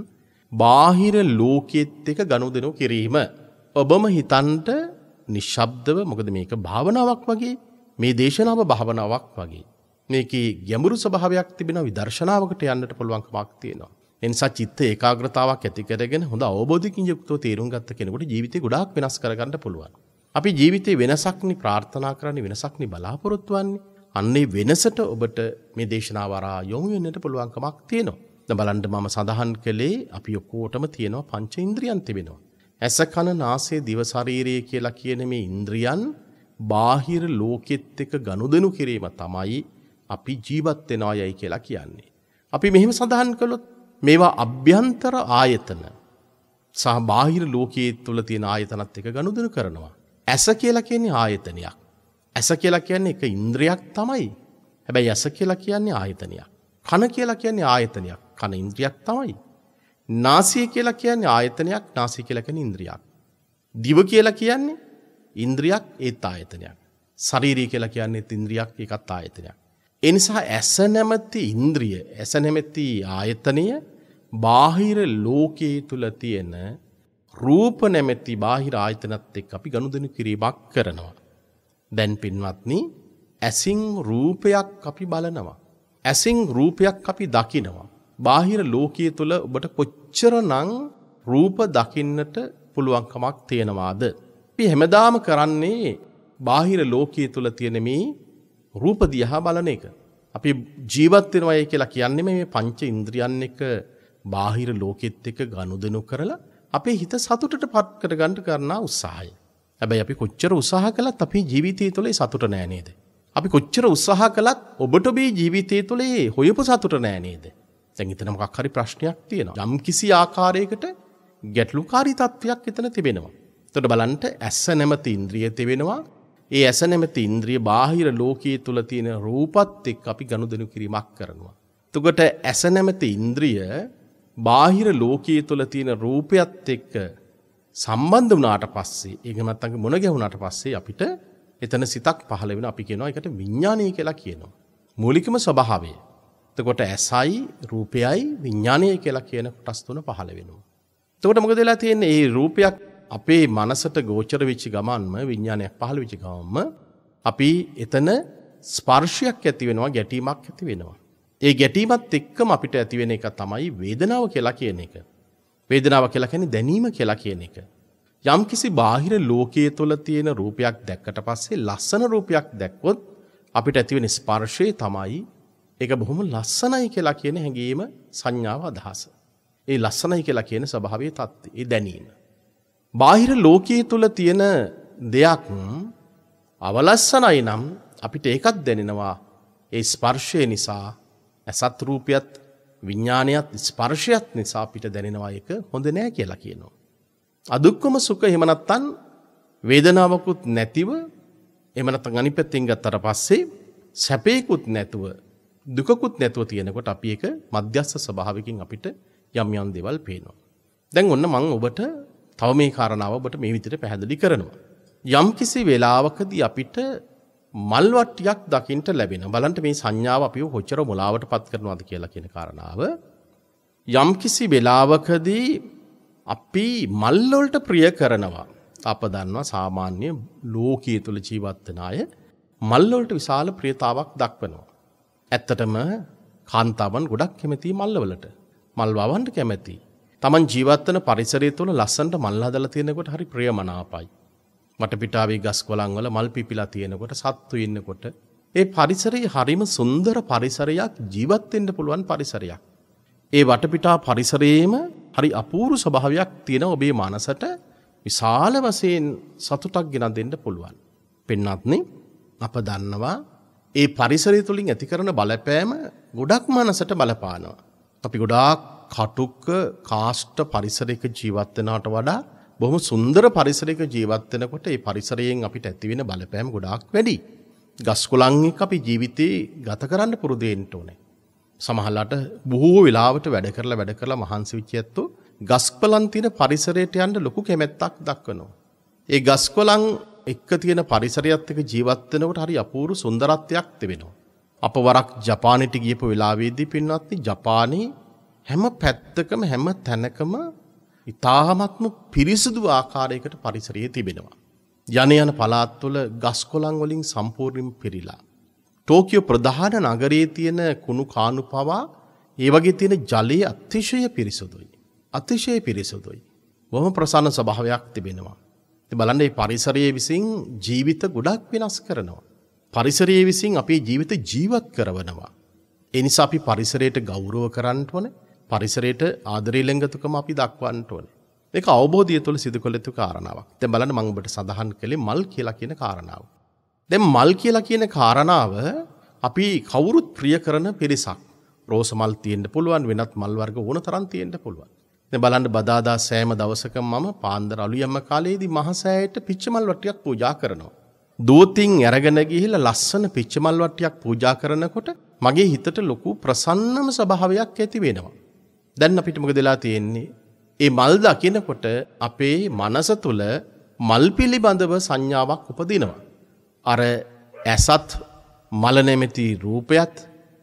බාහිර ලෝකෙත් එක්ක ගනුදෙනු කිරීම. ඔබම හිතන්ට නිශ්ශබ්දව, මොකද මේක භාවනාවක් වගේ, මේ දේශනාව භාවනාවක් වගේ. මේකේ ගැඹුරු ස්වභාවයක් තිබෙනවා, විදර්ශනාවකට යන්නට පුළුවන්කමක් තියෙනවා. ඒ නිසා චිත්ත ඒකාග්‍රතාවක් ඇති කරගෙන හොඳ අවබෝධයකින් යුක්තව තේරුම් ගත්ත කෙනෙකුට ජීවිතේ ගොඩාක් වෙනස් කරගන්න පුළුවන්. අපි ජීවිතේ වෙනසක්නි ප්‍රාර්ථනා කරන්නේ, වෙනසක්නි බලාපොරොත්තු වෙන්නේ. අන්නේ වෙනසට ඔබට මේ දේශනාව හරහා යොමු වෙන්නට පුළුවන්කමක් තියෙනවා. දැන් බලන්න, මම සඳහන් කළේ අපි ඔක්කොටම තියෙනවා පංච ඉන්ද්‍රියන් තිබෙනවා. ඇස, කන, නාසය, දිව, ශරීරය කියලා කියන මේ ඉන්ද්‍රියන් බාහිර ලෝකෙත් එක්ක ගනුදෙනු කිරීම තමයි අපි ජීවත් වෙනවයයි කියලා කියන්නේ. අපි මෙහෙම සඳහන් කළොත් මේවා අභ්‍යන්තර ආයතන සහ බාහිර ලෝකයේ තුල තියෙන ආයතනත් එක්ක ගනුදෙනු කරනවා. ඇස කියලා කියන්නේ ආයතනයක්. ඇස කියලා කියන්නේ එක ඉන්ද්‍රියක් තමයි. හැබැයි ඇස කියලා කියන්නේ ආයතනයක්. කන කියලා කියන්නේ ආයතනයක්. කන ඉන්ද්‍රියක් තමයි. නාසය කියලා කියන්නේ ආයතනයක්. නාසය කියලා කියන්නේ ඉන්ද්‍රියක්. දිව කියලා කියන්නේ ඉන්ද්‍රියක්, ඒත් ආයතනයක්. ශරීරය කියලා කියන්නේ ඉන්ද්‍රියක්, ඒකත් ආයතනයක්. ඒ නිසා ඇස නැමැති ඉන්ද්‍රිය, ඇස නැමැති ආයතනය බාහිර ලෝකයේ තුල තියෙන රූප නැමැති බාහිර ආයතනත් එක්ක අපි ගනුදෙනු කිරීමක් කරනවා. දැන් පින්වත්නි ඇසින් රූපයක් අපි බලනවා. ඇසින් රූපයක් අපි දකිනවා. බාහිර ලෝකයේ තුල ඔබට කොච්චරනම් රූප දකින්නට පුළුවන්කමක් තියෙනවාද? අපි හැමදාම කරන්නේ බාහිර ලෝකයේ තුල තියෙන මේ රූප දිහා බලන එක. අපි ජීවත් වෙනවයි කියලා කියන්නේ මේ පංච ඉන්ද්‍රියන් එක බාහිර ලෝකෙත් එක්ක ගනුදෙනු කරලා අපේ හිත සතුටට පත් කර ගන්න කරන උත්සාහය. හැබැයි අපි කොච්චර උත්සාහ කළත් අපේ ජීවිතය තුළ ඒ සතුට නෑ නේද? අපි කොච්චර උත්සාහ කළත් ඔබට ඔබේ ජීවිතය තුළ ඒ හොයපු සතුට නෑ නේද? දැන් එතන මොකක් හරි ප්‍රශ්නයක් තියෙනවා. යම් කිසි ආකාරයකට ගැටලුකාරී තත්වයක් එතන තිබෙනවා. එතකොට බලන්න ඇස නැමැති ඉන්ද්‍රිය තිබෙනවා. ඒ ඇස නැමැති ඉන්ද්‍රිය බාහිර ලෝකයේ තුල තියෙන රූපත් එක්ක අපි ගනුදෙනු කිරීමක් කරනවා. එතකොට ඇස නැමැති ඉන්ද්‍රිය බාහිර ලෝකයේ තුල තියෙන රූපයත් එක්ක සම්බන්ධ වුණාට පස්සේ ඒක නැත්තම් මොන ගැහුණාට පස්සේ අපිට එතන සිතක් පහළ වෙන අපි කියනවා ඒකට විඥානය කියලා කියනවා. මූලිකම ස්වභාවය. එතකොට ඇසයි රූපයයි විඥානය කියලා කියන කොටස් තුන පහළ වෙනවා. එතකොට මොකද වෙලා තියෙන්නේ? මේ රූපයක් අපේ මනසට ගෝචර වෙච්ච ගමන්ම විඥානයක් පහළ වෙච්ච ගමන්ම අපි එතන ස්පර්ශයක් ඇති වෙනවා, ගැටීමක් ඇති වෙනවා. ඒ ගැටීමත් එක්කම අපිට ඇති වෙන එක තමයි වේදනාව කියලා කියන එක. වේදනාව කියලා කියන්නේ දැනීම කියලා කියන එක. යම් කිසි බාහිර ලෝකයේ තුල තියෙන රූපයක් දැක්කට පස්සේ ලස්සන රූපයක් දැක්කොත් අපිට ඇති වෙන ස්පර්ශය තමයි ඒක බොහොම ලස්සනයි කියලා කියන හැඟීම, සංඥාව, අදහස. ඒ ලස්සනයි කියලා කියන ස්වභාවයේ தත්ත්වය, ඒ දැනීම. බාහිර ලෝකයේ තුල තියෙන දෙයක් අවලස්සනයි නම් අපිට ඒකත් දැනෙනවා. ඒ ස්පර්ශය නිසා අසත් රූපයත් විඥානයත් ස්පර්ශයත් නිසා අපිට දැනෙනවා ඒක හොඳ නෑ කියලා කියනවා. අදුක්කම සුඛ එහෙම නැත්නම් වේදනාවකුත් නැතිව එහෙම නැත්නම් අනිත් පැත්තෙන් ගත්තට පස්සේ සැපේකුත් නැතුව දුකකුත් නැතුව තියෙනකොට අපි ඒක මධ්‍යස්ථ ස්වභාවයකින් අපිට යම් යම් දේවල් පේනවා. දැන් ඔන්න මම ඔබට තව මේ කාරණාව ඔබට මේ විදිහට පැහැදිලි කරනවා. යම් කිසි වෙලාවකදී අපිට මල් වට්ටියක් දකින්න ලැබෙනවා. බලන්න මේ සංඥාව අපිව කොච්චර මුලාවට පත් කරනවද කියලා කියන කාරණාව. යම් කිසි වෙලාවකදී අපි මල් වලට ප්‍රිය කරනවා. අප දන්නවා සාමාන්‍ය ලෝකයේ තුල ජීවත් වෙන අය මල් වලට විශාල ප්‍රියතාවක් දක්වනවා. ඇත්තටම කාන්තාවන් ගොඩක් කැමති මල් වලට. මල් වවන්න කැමති. Taman ජීවත් වෙන පරිසරය තුල ලස්සනට මල් හදලා තියෙනකොට හරි ප්‍රියමනාපයි. වටපිටාවේ ගස් කොළන් වල මල් පිපිලා තියෙනකොට සත්තු ඉන්නකොට ඒ පරිසරය හරිම සුන්දර පරිසරයක්, ජීවත් වෙන්න පුළුවන් පරිසරයක්. ඒ වටපිටා පරිසරයේම හරි අපූර්ව ස්වභාවයක් තියෙන ඔබේ මනසට විශාල වශයෙන් සතුටක් ගෙන දෙන්න පුළුවන්. පින්වත්නි, අප දන්නවා ඒ පරිසරය තුලින් ඇති කරන බලපෑම ගොඩක් මනසට බලපානවා. අපි ගොඩාක් කටුක කාෂ්ඨ පරිසරයක ජීවත් වෙනවට වඩා බොහොම සුන්දර පරිසරයක ජීවත් වෙනකොට ඒ පරිසරයෙන් අපිට ඇති වෙන බලපෑම ගොඩාක් වැඩි. ගස් කොළන් එක්ක අපි ජීවිතේ ගත කරන්න පුරුදු වෙන්න ඕනේ. සමහරලාට බොහෝ වෙලාවට වැඩ කරලා වැඩ කරලා මහන්සි වෙච්ච ඇත්තෝ ගස් කොළන් තියෙන පරිසරයට යන්න ලොකු කැමැත්තක් දක්වනවා. ඒ ගස් කොළන් එක්ක තියෙන පරිසරයත් එක්ක ජීවත් වෙනකොට හරි අපූර්ව සුන්දරත්වයක් තිබෙනවා. අප වරක් ජපානෙට ගියපු වෙලාවේදී පින්වත්නි, ජපානයේ හැම පැත්තකම හැම තැනකම ඉතාමත්ම පිරිසිදු ආකාරයකට පරිසරය තිබෙනවා. යන යන පළාත්වල ගස් කොළන් වලින් සම්පූර්ණයෙන් පිරීලා. ටෝකියෝ ප්‍රධාන නගරයේ තියෙන කුණු කාණු පවා ඒ වගේ තියෙන ජලය අතිශය පිරිසුදුයි. අතිශය පිරිසුදුයි. බොහොම ප්‍රසන්න ස්වභාවයක් තිබෙනවා. ඉතින් බලන්න මේ පරිසරයේ විසින් ජීවිත ගොඩක් වෙනස් කරනවා. පරිසරයේ විසින් අපේ ජීවිත ජීවත් කරවනවා. ඒ නිසා අපි පරිසරයට ගෞරව කරන්න ඕනේ. පරිසරයට ආදරේ ලැබගතුකම අපි දක්වන්න ඕනේ. මේක අවබෝධය තුළ සිදු කළ යුතු කාරණාවක්. දැන් බලන්න මම ඔබට සඳහන් කළේ මල් කියලා කියන කාරණාව. දැන් මල් කියලා කියන කාරණාව අපි කවුරුත් ප්‍රිය කරන පිරිසක්. රෝස මල් තියෙන්න පුළුවන්, වෙනත් මල් වර්ග ඕන තරම් තියෙන්න පුළුවන්. දැන් බලන්න බදාදා සෑම දවසකම මම පාන්දර අලුයම්ම කාලේදී මහසෑයට පිච්චමල් වට්ටියක් පූජා කරනවා. දෝතින් අරගෙන ගිහිල්ලා ලස්සන පිච්චමල් වට්ටියක් පූජා කරනකොට මගේ හිතට ලොකු ප්‍රසන්නම ස්වභාවයක් ඇති වෙනවා. දැන් අපිට මොකද වෙලා තියෙන්නේ? ඒ මල් දකිනකොට අපේ මනස තුල මල් පිළිබඳව සංඥාවක් උපදිනවා. අර ඇසත් මල නැමැති රූපයත්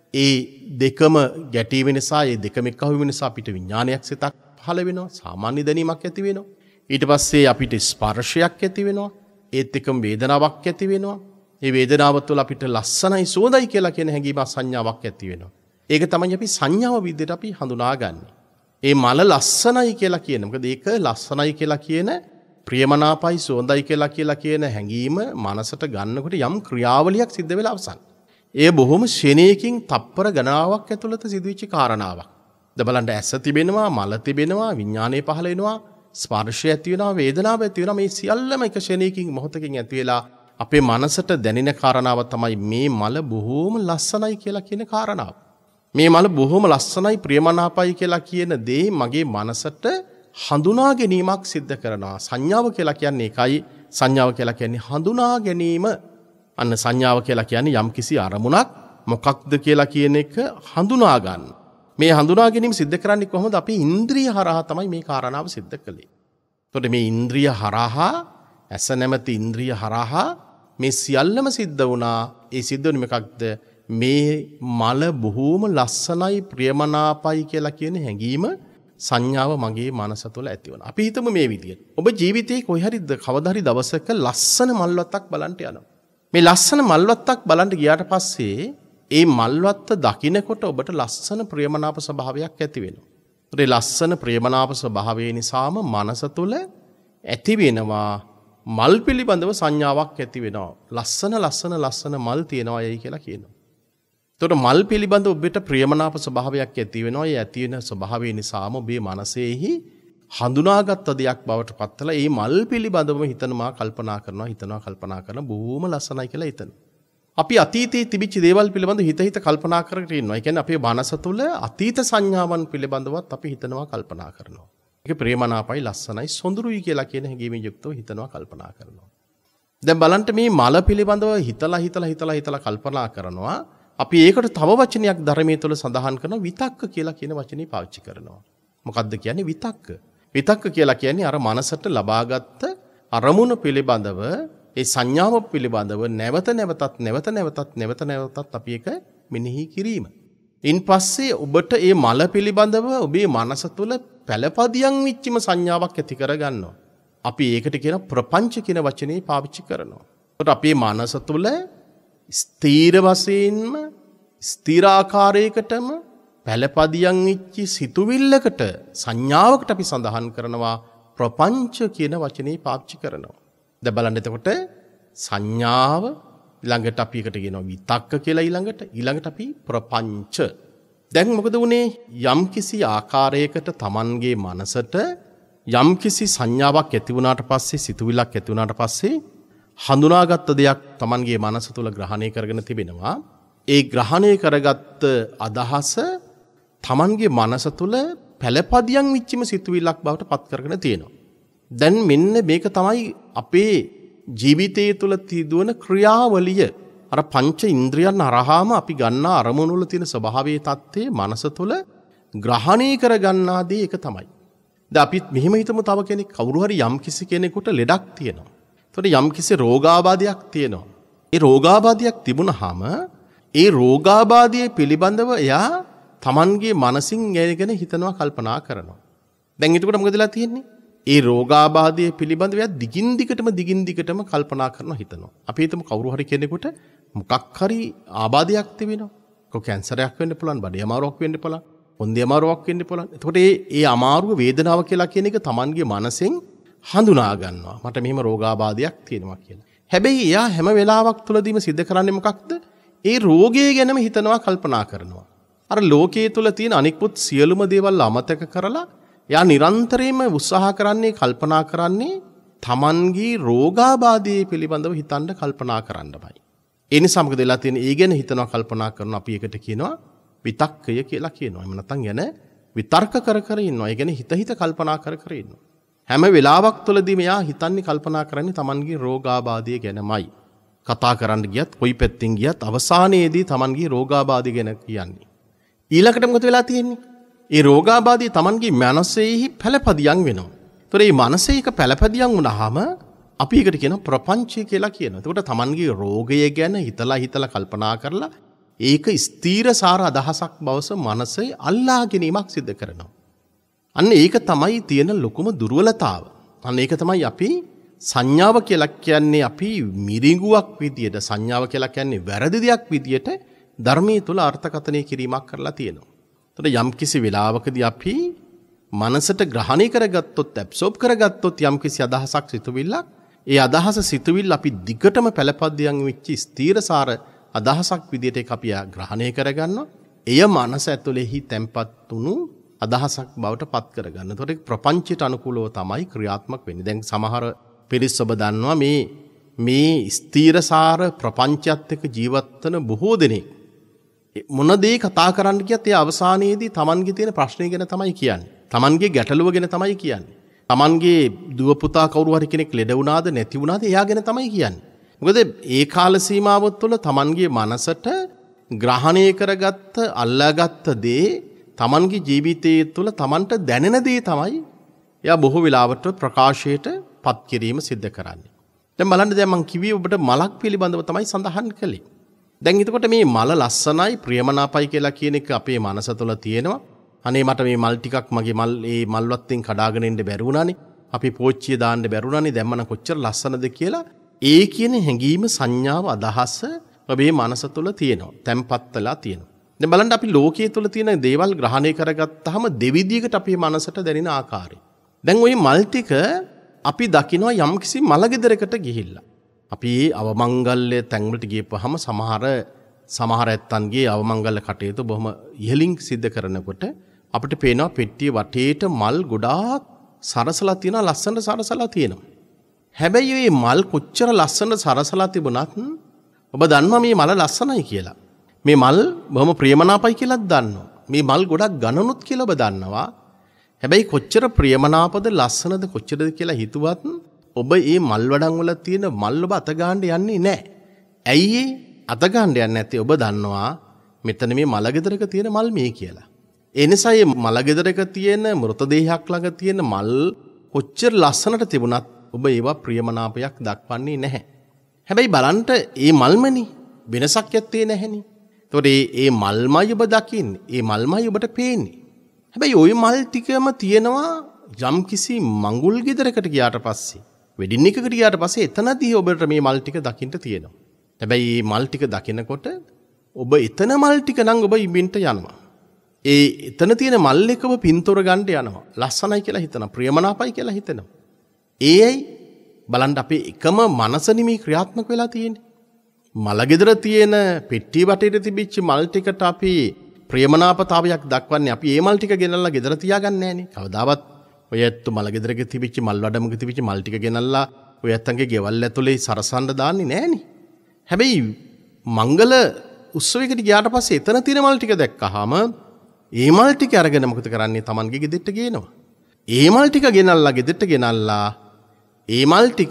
ඒ දෙකම ගැටීම නිසා ඒ දෙකම එක්කහුව වීම නිසා අපිට විඥානයක් සිතක් පහළ වෙනවා. සාමාන්‍ය දැනීමක් ඇති වෙනවා. ඊට පස්සේ අපිට ස්පර්ශයක් ඇති වෙනවා. ඒත් එක්කම වේදනාවක් ඇති වෙනවා. ඒ වේදනාව තුළ අපිට ලස්සනයි සුවඳයි කියලා කියන හැඟීමක් සංඥාවක් ඇති වෙනවා. ඒක තමයි අපි සංඥාව විදිහට අපි හඳුනාගන්නේ. ඒ මල ලස්සනයි කියලා කියන. මොකද ඒක ලස්සනයි කියලා කියන ප්‍රියමනාපයි සුවඳයි කියලා කියලා කියන හැඟීම මනසට ගන්නකොට යම් ක්‍රියාවලියක් සිද්ධ වෙලා අවසන්. ඒ බොහොම ශේනයකින් තප්පර ගණනාවක් ඇතුළත සිදුවෙච්ච කාරණාවක්. ද බලන්න ඇස තිබෙනවා, මල තිබෙනවා, විඥානය පහළ වෙනවා, ස්පර්ශය ඇති වෙනවා, වේදනාව ඇති වෙනවා. මේ සියල්ලම එක ශේනයකින් මොහොතකින් ඇති වෙලා අපේ මනසට දැනෙන කාරණාව තමයි මේ මල බොහොම ලස්සනයි කියලා කියන කාරණාව. මේ මල බොහොම ලස්සනයි ප්‍රියමනාපයි කියලා කියන දේ මගේ මනසට හඳුනා ගැනීමක් සිද්ධ කරනවා. සංඥාව කියලා කියන්නේ ඒකයි. සංඥාව කියලා කියන්නේ හඳුනා ගැනීම. අන්න සංඥාව කියලා කියන්නේ යම්කිසි අරමුණක් මොකක්ද කියලා කියන එක හඳුනා ගන්න. මේ හඳුනා ගැනීම සිද්ධ කරන්නේ කොහොමද? අපි ඉන්ද්‍රිය හරහා තමයි මේ කාරණාව සිද්ධ කළේ. එතකොට මේ ඉන්ද්‍රිය හරහා ඇස නැමැති ඉන්ද්‍රිය හරහා මේ සියල්ලම සිද්ධ වුණා. ඒ සිද්ධ වුනේ මොකක්ද? මේ මල බොහෝම ලස්සනයි ප්‍රියමනාපයි කියලා කියන හැඟීම සංඥාව මගේ මනස තුළ ඇති වෙනවා. අපි හිතමු මේ විදියට. ඔබ ජීවිතේ කොයි හරි කවදා හරි දවසක ලස්සන මල්වත්තක් බලන්න යනවා. මේ ලස්සන මල්වත්තක් බලන්න ගියාට පස්සේ ඒ මල්වත්ත දකින්නකොට ඔබට ලස්සන ප්‍රියමනාප ස්වභාවයක් ඇති වෙනවා. ඒ ලස්සන ප්‍රියමනාප ස්වභාවය නිසාම මනස තුළ ඇති වෙනවා මල් පිළිබඳව සංඥාවක් ඇති වෙනවා. ලස්සන ලස්සන ලස්සන මල් තියෙනවා යයි කියලා කියනවා. එතකොට මල් පිළිබඳව ඔබට ප්‍රියමනාප ස්වභාවයක් ඇති වෙනවා. ඒ ඇති වෙන ස්වභාවය නිසාම ඔබේ මනසෙහි හඳුනාගත් දෙයක් බවට පත්වලා ඒ මල් පිළිබඳවම හිතනවා කල්පනා කරනවා හිතනවා කල්පනා කරන බොහොම ලස්සනයි කියලා හිතනවා. අපි අතීතයේ තිබිච්ච දේවල් පිළිබඳව හිත හිත කල්පනා කරගෙන ඉන්නවා. ඒ කියන්නේ අපේ මනස තුළ අතීත සංඥාවන් පිළිබඳවත් අපි හිතනවා කල්පනා කරනවා. ඒක ප්‍රේමනාපයි ලස්සනයි සොඳුරුයි කියලා කියන හැඟීමෙන් යුක්තව හිතනවා කල්පනා කරනවා. දැන් බලන්න මේ මල පිළිබඳව හිතලා හිතලා හිතලා හිතලා කල්පනා කරනවා. අපි ඒකට තව වචනයක් ධර්මයේ තුල සඳහන් කරනවා විතක්ක කියලා කියන වචනේ පාවිච්චි කරනවා. මොකක්ද කියන්නේ විතක්ක? විතක්ක කියලා කියන්නේ අර මනසට ලබාගත් අරමුණ පිළිබඳව ඒ සංඥාව පිළිබඳව නැවත නැවතත් නැවත නැවතත් නැවත නැවතත් අපි ඒක මෙනෙහි කිරීම. ඉන් පස්සේ ඔබට මේ මල පිළිබඳව ඔබේ මනස තුළ පළපදියම් විච්චිම සංඥාවක් ඇති කරගන්නවා. අපි ඒකට කියන ප්‍රපංච කියන වචනේ පාවිච්චි කරනවා. ඒකට අපේ මනස තුළ ස්ථීර වශයෙන්ම ස්ථිර ආකාරයකටම පළපදියම් විච්චි සිතුවිල්ලකට සංඥාවකට අපි සඳහන් කරනවා ප්‍රපංච කියන වචනේ පාවිච්චි කරනවා. දැන් බලන්න එතකොට සංඥාව ඊළඟට අපි එකට කියනවා විතක්ක කියලා ඊළඟට ඊළඟට අපි ප්‍රපංච. දැන් මොකද වුනේ? යම්කිසි ආකාරයකට Tamanගේ මනසට යම්කිසි සංඥාවක් ඇති වුණාට පස්සේ සිතුවිල්ලක් ඇති වුණාට පස්සේ හඳුනාගත්ත දෙයක් Tamanගේ මනස තුල ග්‍රහණය කරගෙන තිබෙනවා. ඒ ග්‍රහණය කරගත්ත අදහස Tamanගේ මනස තුල පළපදියම් විච්චිම සිතුවිල්ලක් බවට පත් කරගෙන තියෙනවා. දැන් මෙන්න මේක තමයි අපේ ජීවිතය තුළ තියදුවන ක්‍රියාවලිය. අර පංච ඉන්ද්‍රියන් හරහාම අපි ගන්නා අරමුණු වල තියෙන ස්වභාවයේ தත්ත්වය මනස තුළ ග්‍රහණය කර ගන්නා දේ ඒක තමයි. දැන් අපි මෙහෙම හිතමු තව කෙනෙක් කවුරු හරි යම් කිසි කෙනෙකුට ලෙඩක් තියෙනවා. එතකොට යම් කිසි රෝගාබාධයක් තියෙනවා. ඒ රෝගාබාධයක් තිබුණාම ඒ රෝගාබාධයේ පිළිබඳව එයා Tamanගේ මනසින් ගැන හිතනවා කල්පනා කරනවා. දැන් ඊට මොකද වෙලා තියෙන්නේ? ඒ රෝගාබාධය පිළිබඳව දිගින් දිගටම දිගින් දිගටම කල්පනා කරනවා හිතනවා. අපි හිතමු කවුරු හරි කෙනෙකුට මොකක් හරි ආබාධයක් තිබෙනවා. කො කැන්සරයක් වෙන්න පුළුවන්, බඩේ අමාරුවක් වෙන්න පුළුවන්, හොඳේ අමාරුවක් වෙන්න පුළුවන්. එතකොට මේ ඒ අමාරුව වේදනාව කියලා කියන එක Tamanගේ මනසෙන් හඳුනා ගන්නවා. මට මෙහෙම රෝගාබාධයක් තියෙනවා කියලා. හැබැයි එයා හැම වෙලාවක් තුලදීම සිද්ධ කරන්නේ මොකක්ද? ඒ රෝගය ගැනම හිතනවා කල්පනා කරනවා. අර ලෝකයේ තුල තියෙන අනිකුත් සියලුම දේවල් අමතක කරලා එයා නිරන්තරයෙන්ම උත්සාහ කරන්නේ කල්පනා කරන්නේ Tamanගේ රෝගාබාධයේ පිළිබඳව හිතන්න කල්පනා කරන්නමයි. ඒ නිසා මොකද වෙලා තියෙන්නේ? ඒ ගැන හිතනවා කල්පනා කරන අපි එකට කියනවා විතක්කය කියලා කියනවා. එහෙම නැත්නම් ගැන විතර්ක කර කර ඉන්නවා. ඒ ගැන හිත හිත කල්පනා කර කර ඉන්නවා. හැම වෙලාවක් තුළදී මෙයා හිතන්නේ කල්පනා කරන්නේ Tamanගේ රෝගාබාධය ගැනමයි. කතා කරන්න ගියත් කොයි පැත්තෙන් ගියත් අවසානයේදී Tamanගේ රෝගාබාධය ගැන කියන්නේ. ඊළඟට මොකද වෙලා තියෙන්නේ? ඒ රෝගාබාධය Tamanගේ මනසෙහි පළපදියම් වෙනවා. ඒතර මේ මනසේක පළපදියම් වුණාම අපි ඒකට කියනවා ප්‍රපංචය කියලා කියනවා. එතකොට Tamanගේ රෝගය ගැන හිතලා හිතලා කල්පනා කරලා ඒක ස්ථීරසාර අදහසක් බවස මනසේ අල්ලා ගැනීමක් සිද්ධ කරනවා. අන්න ඒක තමයි තියෙන ලොකුම දුර්වලතාව. අන්න ඒක තමයි අපි සංඥාව කියලා කියන්නේ අපි මිරිඟුවක් විදියට සංඥාව කියලා කියන්නේ වැරදි දෙයක් විදියට ධර්මයේ තුල අර්ථකථනය කිරීමක් කරලා තියෙනවා. එතකොට යම්කිසි වෙලාවකදී අපි මනසට ග්‍රහණය කරගත්තොත් ඇබ්සෝබ් කරගත්තොත් යම්කිසි අදහසක් සිතුවිල්ලක් ඒ අදහස සිතුවිල්ල අපි දිගටම පළපදියම් වෙච්ච ස්ථීරසාර අදහසක් විදියට ඒක අපි ග්‍රහණය කරගන්නවා. එය මනස ඇතුලේහි තැම්පත් වුණු අදහසක් බවට පත් කරගන්න. එතකොට ප්‍රපංචයට අනුකූලව තමයි ක්‍රියාත්මක වෙන්නේ. දැන් සමහර පිරිස් ඔබ දන්නවා මේ මේ ස්ථීරසාර ප්‍රපංචයත් එක්ක ජීවත් වෙන බොහෝ දෙනෙක් මොන දේ කතා කරන්න කියත් ඒ අවසානයේදී Tamanගේ තියෙන ප්‍රශ්නේ ගැන තමයි කියන්නේ. Tamanගේ ගැටලුව ගැන තමයි කියන්නේ. Tamanගේ දුව පුතා කවුරු හරි කෙනෙක් ලෙඩ වුණාද නැති වුණාද එයා ගැන තමයි කියන්නේ. මොකද ඒ කාල සීමාව තුළ Tamanගේ මනසට ග්‍රහණය කරගත්ත අල්ලාගත්ත දේ Tamanගේ ජීවිතයේ තුළ Tamanට දැනෙන දේ තමයි එයා බොහෝ වෙලාවට ප්‍රකාශයට පත් කිරීම සිද්ධ කරන්නේ. දැන් බලන්න දැන් මං කිව්වේ ඔබට මලක් පිළිබඳව තමයි සඳහන් කළේ. දැන් එතකොට මේ මල ලස්සනයි ප්‍රියමනාපයි කියලා කියන එක අපේ මනස තුළ තියෙනවා. අනේ මට මේ මල් ටිකක් මගේ මල් ඒ මල්වත්තෙන් කඩාගෙන ඉන්න බැරුණානේ. අපි පෝච්චිය දාන්න බැරුණානේ. දැන් මන කොච්චර ලස්සනද කියලා ඒ කියන හැඟීම සංඥාව අදහස ඔබේ මනස තුළ තියෙනවා. තැම්පත් වෙලා තියෙනවා. දැන් බලන්න අපි ලෝකයේ තුළ තියෙන දේවල් ග්‍රහණය කරගත්තාම දෙවිදියකට අපේ මනසට දැනෙන ආකාරය. දැන් ওই මල් ටික අපි දකිනවා යම්කිසි මලගෙදරකට ගිහිල්ලා. අපි අවමංගල්‍ය තැන්වලට ගියපුවාම සමහර සමහර ඇත්තන්ගේ අවමංගල්‍ය කටයුතු බොහොම ඉහළින් සිද්ධ කරනකොට අපිට පේනවා පෙට්ටිය වටේට මල් ගොඩාක් සරසලා තියෙනවා ලස්සනට සරසලා තියෙනවා. හැබැයි මේ මල් කොච්චර ලස්සනට සරසලා තිබුණත් ඔබ දන්නවා මේ මල ලස්සනයි කියලා. මේ මල් බොහොම ප්‍රියමනාපයි කියලාත් දන්නවා. මේ මල් ගොඩක් ගණනුත් කියලා ඔබ දන්නවා. හැබැයි කොච්චර ප්‍රියමනාපද ලස්සනද කොච්චරද කියලා හිතුවත් ඔබ මේ මල් වඩන් වල තියෙන මල් ඔබ අත ගන්න යන්නේ නැහැ. ඇයි ඒ අත ගන්න යන්නේ නැත්තේ? ඔබ දන්නවා මෙතන මේ මලගෙදරක තියෙන මල් මේ කියලා. ඒ නිසා මේ මලගෙදරක තියෙන මෘතදේහයක් ළඟ තියෙන මල් කොච්චර ලස්සනට තිබුණත් ඔබ ඒවා ප්‍රියමනාපයක් දක්වන්නේ නැහැ. හැබැයි බලන්න මේ මල්මනි වෙනසක් ඇත්තේ නැහෙනි. ඒතකොට මේ මේ මල්මයි ඔබ දකින්නේ. මේ මල්මයි ඔබට පේන්නේ. හැබැයි ওই මල් ටිකම තියෙනවා යම්කිසි මඟුල් ගෙදරකට ගියාට පස්සේ වෙඩින් එකකට ගියාට පස්සේ එතනදී ඔබට මේ මල් ටික දකින්න තියෙනවා. හැබැයි මේ මල් ටික දකිනකොට ඔබ එතන මල් ටික නම් ඔබ ඉබින්ට යනවා. ඒ එතන තියෙන මල් එක ඔබ පින්තොර ගන්න යනවා. ලස්සනයි කියලා හිතනවා. ප්‍රියමනාපයි කියලා හිතනවා. ඒයි බලන්න අපේ එකම මනස නිමි ක්‍රියාත්මක වෙලා තියෙන්නේ. මල ගෙදර තියෙන පෙට්ටිය වටේට තිබිච්ච මල් ටිකට අපි ප්‍රියමනාපතාවයක් දක්වන්නේ අපි ඒ මල් ටික ගෙනල්ලා ගෙදර තියාගන්නේ නැහනේ. කවදාවත් ඔය ඇත්තු මල ගෙදරක තිබිච්ච මල් වඩමක තිබිච්ච මල් ටික ගෙනල්ලා ඔය ඇත්තන්ගේ ගෙවල් ඇතුලේ සරසන්න දාන්නේ නැහනේ. හැබැයි මංගල උත්සවයකට ගියාට පස්සේ එතන තියෙන මල් ටික දැක්කහම ඒ මල් ටික අරගෙන මොකද කරන්නේ? Tamanගේ ගෙදරට ගේනවා. ඒ මල් ටික ගෙනල්ලා ගෙදරට ගෙනල්ලා ඒ මල් ටික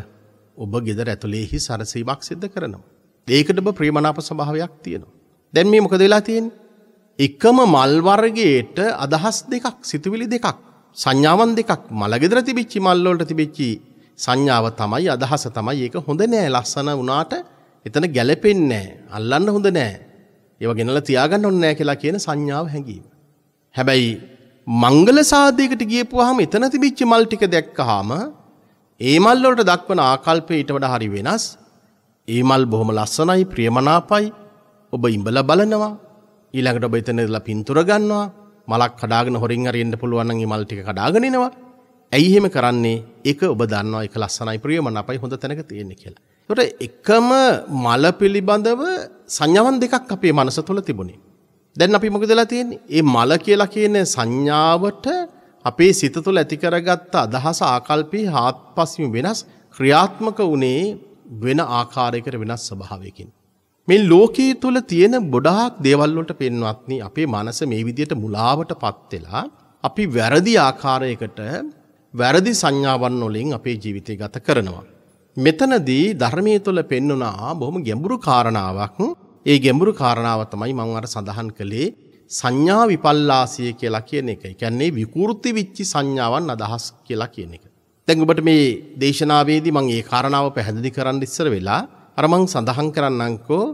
ඔබ ගෙදර ඇතුලේහි සරසීමක් සිද්ධ කරනවා. ඒකට ඔබ ප්‍රියමනාප ස්වභාවයක් තියෙනවා. දැන් මේ මොකද වෙලා තියෙන්නේ? එකම මල් වර්ගයට අදහස් දෙකක්, සිතුවිලි දෙකක්, සංඥාවන් දෙකක්. මල ගෙදර තිබිච්ච මල් වලට තිබිච්ච සංඥාව තමයි අදහස තමයි ඒක හොඳ නෑ, ලස්සන වුණාට එතන ගැලපෙන්නේ නෑ, අල්ලන්න හොඳ නෑ, ඒව ගෙනලා තියාගන්න ඕනේ නෑ කියලා කියන සංඥාව හැඟීම. හැබැයි මංගල සාදයකට ගියපුවාම එතන තිබිච්ච මල් ටික දැක්කහම ඒ මල් වලට දක්වන ආකල්පය ඊට වඩා හරි වෙනස්. ඒ මල් බොහොම ලස්සනයි, ප්‍රියමනාපයි. ඔබ ඉඹලා බලනවා. ඊළඟට ඔබ එතන ඉඳලා පින්තූර ගන්නවා. මලක් කඩාගෙන හොරින් හරි එන්න පුළුවන් නම් මේ මල් ටික කඩාගෙන එනවා. ඇයි එහෙම කරන්නේ? ඒක ඔබ දන්නවා ඒක ලස්සනයි, ප්‍රියමනාපයි, හොඳ තැනක තියෙන්නේ කියලා. ඒකට එකම මල පිළිබඳව සංඥාවන් දෙකක් අපේ මනස තුළ තිබුණේ. දැන් අපි මොකද වෙලා තියෙන්නේ? මේ මල කියලා කියන සංඥාවට අපේ සිත තුළ ඇති කරගත්ත අදහස ආකල්පේ හාත්පසින් වෙනස්, ක්‍රියාත්මක වුණේ වෙන ආකාරයකට වෙනස් ස්වභාවයකින්. මේ ලෝකයේ තුල තියෙන ගොඩාක් දේවල් වලට පෙන්වත්නි අපේ මනස මේ විදිහට මුලාවටපත් වෙලා අපි වැරදි ආකාරයකට වැරදි සංඥාවන් වලින් අපේ ජීවිතය ගත කරනවා. මෙතනදී ධර්මයේ තුල පෙන්වනා බොහොම ගැඹුරු කාරණාවක්. ඒ ගැඹුරු කාරණාව තමයි මම අර සඳහන් කළේ සංඥා විපල්ලාසිය කියලා කියන එක. ඒ කියන්නේ විකෘති විච්ච සංඥාවන් අදහස් කියලා කියන එක. දැන් ඔබට මේ දේශනාවේදී මම මේ කාරණාව පැහැදිලි කරන්න ඉස්සර වෙලා අර මං සඳහන් කරන්නම්කෝ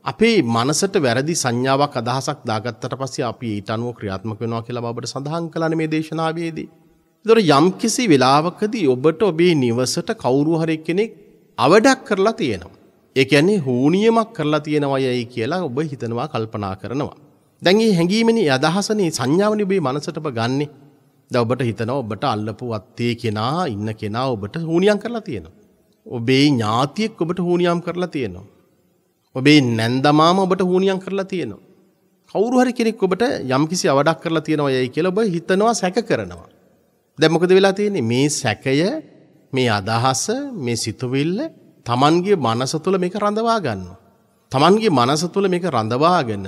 අපේ මනසට වැරදි සංඥාවක් අදහසක් දාගත්තට පස්සේ අපි ඊට අනුව ක්‍රියාත්මක වෙනවා කියලා බබට සඳහන් කළානේ මේ දේශනාවේදී. ඒතොර යම්කිසි වෙලාවකදී ඔබට ඔබේ නිවසට කවුරු හරි කෙනෙක් අවඩක් කරලා තියෙනවා. ඒ කියන්නේ හෝනියමක් කරලා තියෙනවයයි කියලා ඔබ හිතනවා කල්පනා කරනවා. දැන් මේ හැඟීමනේ අදහසනේ සංඥාවනේ ඔබේ මනසට ඔබ ගන්නෙ. දැන් ඔබට හිතනවා ඔබට අල්ලපු අත්තේ කෙනා ඉන්න කෙනා ඔබට හෝනියම් කරලා තියෙනවා. ඔබේ ඥාතියෙක් ඔබට හෝනියම් කරලා තියෙනවා. ඔබේ නැන්දමාම ඔබට හෝනියම් කරලා තියෙනවා. කවුරු හරි කෙනෙක් ඔබට යම්කිසි අවඩක් කරලා තියෙනවයයි කියලා ඔබ හිතනවා සැක කරනවා. දැන් මොකද වෙලා තියෙන්නේ? මේ සැකය, මේ අදහස, මේ සිතුවිල්ල තමන්ගේ මනස තුළ මේක රඳවා ගන්නවා. තමන්ගේ මනස තුළ මේක රඳවාගෙන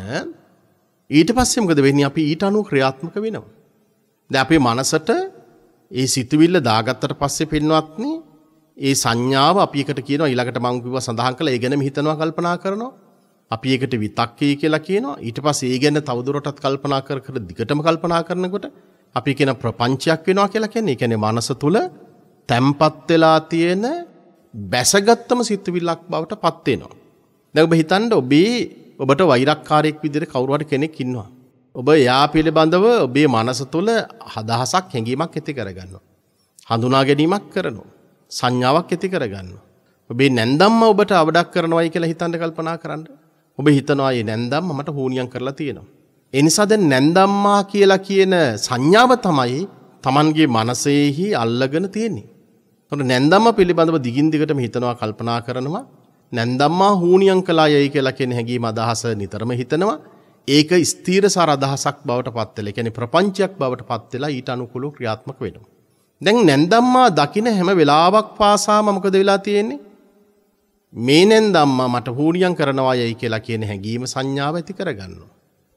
ඊට පස්සේ මොකද වෙන්නේ? අපි ඊට අනුව ක්‍රියාත්මක වෙනවා. දැන් අපේ මනසට ඒ සිතුවිල්ල දාගත්තට පස්සේ පින්වත්නි, ඒ සංඥාව අපි එකට කියනවා ඊළඟට මම කිව්වා සඳහන් කළා ඒ ගැනම හිතනවා කල්පනා කරනවා. අපි ඒකට විතක්කේ කියලා කියනවා. ඊට පස්සේ ඒ ගැන තවදුරටත් කල්පනා කර කර දිගටම කල්පනා කරනකොට අපි කියන ප්‍රපංචයක් වෙනවා කියලා කියන්නේ. ඒ කියන්නේ මනස තුල තැම්පත් වෙලා තියෙන බැසගත්තම සිතුවිල්ලක් බවට පත් වෙනවා. දැන් ඔබ හිතන්න ඔබේ ඔබට වෛරක්කාරයෙක් විදිහට කවුරු හරි කෙනෙක් ඉන්නවා. ඔබ එයා පිළිබඳව ඔබේ මනස තුල අදහසක් හැඟීමක් ඇති කරගන්නවා. හඳුනා ගැනීමක් කරනවා. සංඥාවක් ඇති කරගන්නවා. ඔබේ නැන්දම්ම ඔබට අවඩක් කරනවායි කියලා හිතන්න කල්පනා කරන්න. ඔබ හිතනවා මේ නැන්දම්ම මට හෝනියම් කරලා තියෙනවා. ඒ නිසා දැන් නැන්දම්මා කියලා කියන සංඥාව තමයි Tamanගේ මනසේහි අල්ලගෙන තියෙන්නේ. ඒතකොට නැන්දම්ම පිළිබඳව දිගින් දිගටම හිතනවා කල්පනා කරනවා. නැන්දම්මා හෝනියම් කළායයි කියලා කියන හැඟීම අදහස නිතරම හිතනවා. ඒක ස්ථීරසාර අදහසක් බවට පත් වෙලා, ඒ කියන්නේ ප්‍රපංචයක් බවට පත් වෙලා ඊට අනුකූලව ක්‍රියාත්මක වෙනවා. දැන් නැන්දම්මා දකින හැම වෙලාවක් පාසාම මොකද වෙලා තියෙන්නේ? මේ නැන්දම්මා මට හෝනියම් කරනවා යයි කියලා කියන හැඟීම සංඥාව ඇති කරගන්නවා.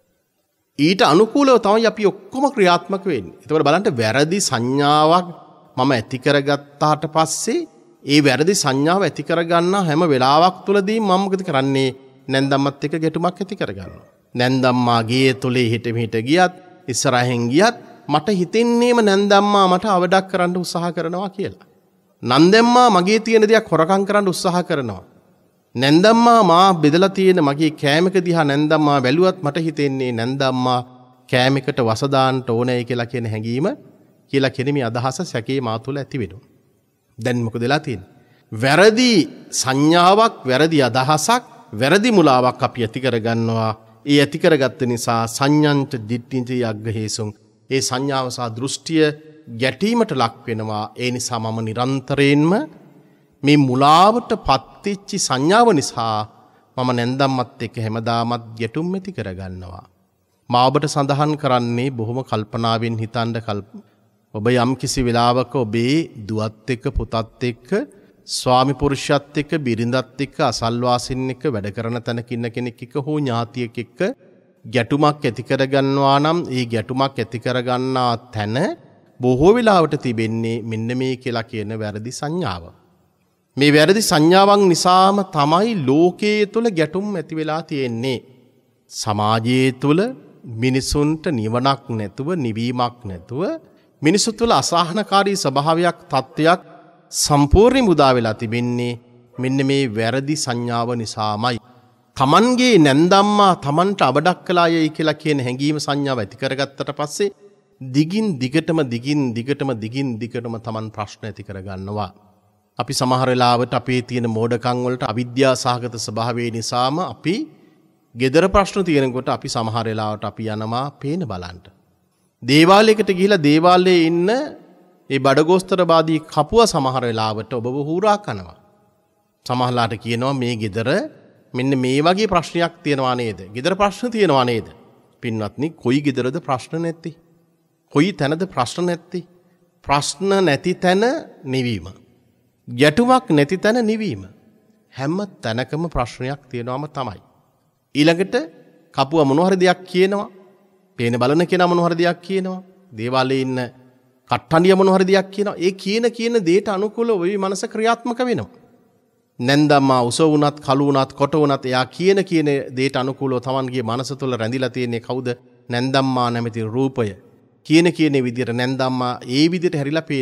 ඊට අනුකූලව තමයි අපි ඔක්කොම ක්‍රියාත්මක වෙන්නේ. ඒතකොට බලන්න වැරදි සංඥාවක් මම ඇති කරගත්තාට පස්සේ ඒ වැරදි සංඥාව ඇති කරගන්න හැම වෙලාවක් තුලදී මම මොකද කරන්නේ? නැන්දම්මත් එක්ක ගැටුමක් ඇති කරගන්නවා. නැන්දම්මා ගේ තුලේ හිට මෙහිට ගියත් ඉස්සරහෙන් ගියත් මට හිතෙන්නේම නැන්දම්මා මට අවඩක් කරන්න උත්සාහ කරනවා කියලා. නන්දම්මා මගේ තියෙන දේක් හොරකම් කරන්න උත්සාහ කරනවා. නැන්දම්මා මා බෙදලා තියෙන මගේ කෑමක දිහා නැන්දම්මා බැලුවත් මට හිතෙන්නේ නැන්දම්මා කෑමකට වස දාන්න ඕනේ කියලා කියන හැඟීම කියලා කියන මේ අදහස සැකේ මා තුළ ඇති වෙනවා. දැන් මොකද වෙලා තියෙන්නේ? වැරදි සංඥාවක්, වැරදි අදහසක්, වැරදි මුලාවක් අපි ඇති කරගන්නවා. ඒ ඇති කරගත්ත නිසා සංඥන්ත දිට්ඨින්ති යග්ගහේසුන්, ඒ සංඥාව සහ දෘෂ්ටිය ගැටීමට ලක් වෙනවා. ඒ නිසා මම නිරන්තරයෙන්ම මේ මුලාවට පත්වෙච්චි සංඥාව නිසා මම නැන්දම්මත් එක්ක හැමදාමත් ගැටුම් ඇති කරගන්නවා. මා ඔබට සඳහන් කරන්නේ බොහොම කල්පනාවෙන් හිතන්න කල්ප ඔබ යම් කිසි වෙලාවක ඔබේ දුවත් එක්ක පුතත් එක්ක ස්වාමි පුරුෂයත් එක්ක බිරිඳත් එක්ක අසල්වාසින් එක්ක වැඩ කරන තැනක ඉන්න කෙනෙක් එක්ක හෝ ඥාතියෙක් එක්ක ගැටුමක් ඇති කරගන්නවා නම් ඒ ගැටුමක් ඇති කරගන්නා තැන බොහෝ වෙලාවට තිබෙන්නේ මෙන්න මේ කියලා කියන වැරදි සංඥාව. මේ වැරදි සංඥාවන් නිසාම තමයි ලෝකයේ තුල ගැටුම් ඇති වෙලා තියෙන්නේ. සමාජයේ තුල මිනිසුන්ට නිවනක් නැතුව, නිවීමක් නැතුව මිනිසු තුල අසහනකාරී ස්වභාවයක්, තත්ත්වයක් සම්පූර්ණයෙන් මුදා වෙලා තිබෙන්නේ මෙන්න මේ වැරදි සංඥාව නිසාමයි. තමන්ගේ නැන්දම්මා තමන්ට අවඩක් කළායයි කියලා කියන හැඟීම සංඥාව ඇති කරගත්තට පස්සේ දිගින් දිගටම දිගින් දිගටම දිගින් දිගටම තමන් ප්‍රශ්න ඇති කරගන්නවා. අපි සමහර වෙලාවට අපේ තියෙන මෝඩකම් වලට අවිද්‍යා සහගත ස්වභාවය නිසාම අපි gedara ප්‍රශ්න තියෙනකොට අපි සමහර වෙලාවට අපි යනවා පේන බලන්න. දේවාලයකට ගිහිලා දේවාලයේ ඉන්න ඒ බඩගෝස්තරවාදී කපුව සමහර වෙලාවට ඔබව හූරා කනවා. සමහරලාට කියනවා මේ gedara මෙන්න මේ වගේ ප්‍රශ්නයක් තියෙනවා නේද? gedara ප්‍රශ්න තියෙනවා නේද? පින්වත්නි, කොයි gedarද ප්‍රශ්න නැත්තේ? කොයි තැනද ප්‍රශ්න නැත්තේ? ප්‍රශ්න නැති තැන නිවීම. ගැටුමක් නැති තැන නිවීම. හැම තැනකම ප්‍රශ්නයක් තියෙනවම තමයි. ඊළඟට කපුව මොනවා හරි දෙයක් කියනවා. පේන බලන කෙනා මොනවා හරි දෙයක් කියනවා. දේවාලයේ ඉන්න කට්ටන්ඩිය මොනවා හරි දෙයක් කියනවා. ඒ කියන කියන දේට අනුකූලව ඔය මනස ක්‍රියාත්මක වෙනවා. නැන්දම්මා උස වුණත්, කළු වුණත්, කොට වුණත් එයා කියන කියන දේට අනුකූලව තමන්ගේ මනස තුළ රැඳිලා තියෙන්නේ කවුද? නැන්දම්මා නැමැති රූපය. කියන කියන විදිහට නැන්දම්මා ඒ විදිහට හැරිලා පේනවා.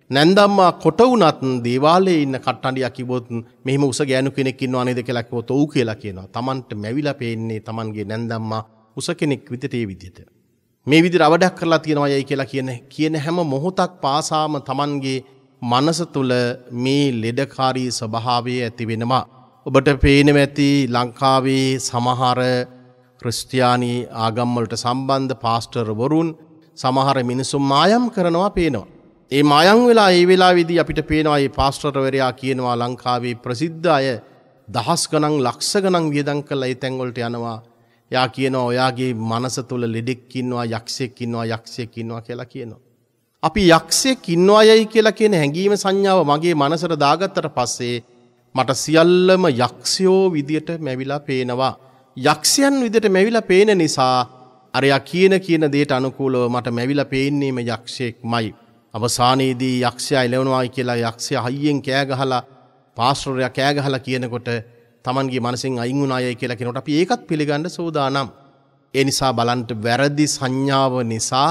නැන්දම්මා කොට වුණත් දේවාලයේ ඉන්න කට්ටඩියක් කිව්වොත් මෙහෙම උස ගෑනු කෙනෙක් ඉන්නව නේද කියලා කිව්වොත් ඔව් කියලා කියනවා. Tamanට මැවිලා පේන්නේ Tamanගේ නැන්දම්මා උස කෙනෙක් විදිහට ඒ විදිහට. මේ විදිහට අවඩක් කරලා තියනවා යයි කියලා කියන කියන හැම මොහොතක් පාසාම Tamanගේ මනස තුල මේ ලෙඩකාරී ස්වභාවය ඇති වෙනවා. ඔබට පේනවා ඇති ලංකාවේ සමහර ක්‍රිස්තියානි ආගම් වලට සම්බන්ධ පාස්ටර් වරුන් සමහර මිනිසුන් මායම් කරනවා පේනවා. ඒ මායම් වෙලා ඒ වෙලාවේදී අපිට පේනවා මේ පාස්ටර්වරයා කියනවා ලංකාවේ ප්‍රසිද්ධ අය දහස් ගණන් ලක්ෂ ගණන් වියදම් කරලා ඒ තැන් වලට යනවා. එයා කියනවා ඔයාගේ මනස තුල ලෙඩෙක් ඉන්නවා යක්ෂයෙක් ඉන්නවා යක්ෂයෙක් ඉන්නවා කියලා කියනවා. අපි යක්ෂයෙක් ඉන්නවයයි කියලා කියන හැඟීම සංඥාව මගේ මනසට දාගත්තට පස්සේ මට සියල්ලම යක්ෂයෝ විදියට මැවිලා පේනවා. යක්ෂයන් විදියට මැවිලා පේන නිසා අරයා කියන කියන දේට අනුකූලව මට මැවිලා පේන්නේම යක්ෂයෙක්මයි. අවසානයේදී යක්ෂයා එළවනවා කියලා යක්ෂයා හයියෙන් කෑ ගහලා පාස්ටර්යා කෑ ගහලා කියනකොට Tamanගේ මනසෙන් අයින් වුණායයි කියලා කියනකොට අපි ඒකත් පිළිගන්න සූදානම්. ඒ නිසා බලන්න වැරදි සංඥාව නිසා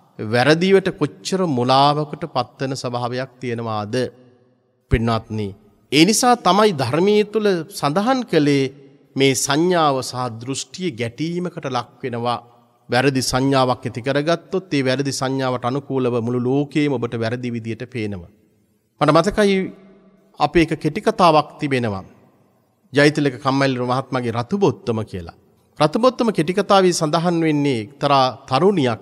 වැරදිවට කොච්චර මුලාවකට පත්වන ස්වභාවයක් තියෙනවාද පින්වත්නි. ඒ නිසා තමයි ධර්මයේ තුල සඳහන් කළේ මේ සංඥාව සහ දෘෂ්ටිය ගැටීමකට ලක් වෙනවා. වැරදි සංඥාවක් ඇති කරගත්තොත් ඒ වැරදි සංඥාවට අනුකූලව මුළු ලෝකෙම ඔබට වැරදි විදියට පේනවා. මට මතකයි අපේ එක කෙටි කතාවක් තිබෙනවා. ජයතිලක කම්මැලි මහත්මයාගේ රතුබොත්තම කියලා. රතුබොත්තම කෙටි කතාවේ සඳහන් වෙන්නේ එක්තරා තරුණියක්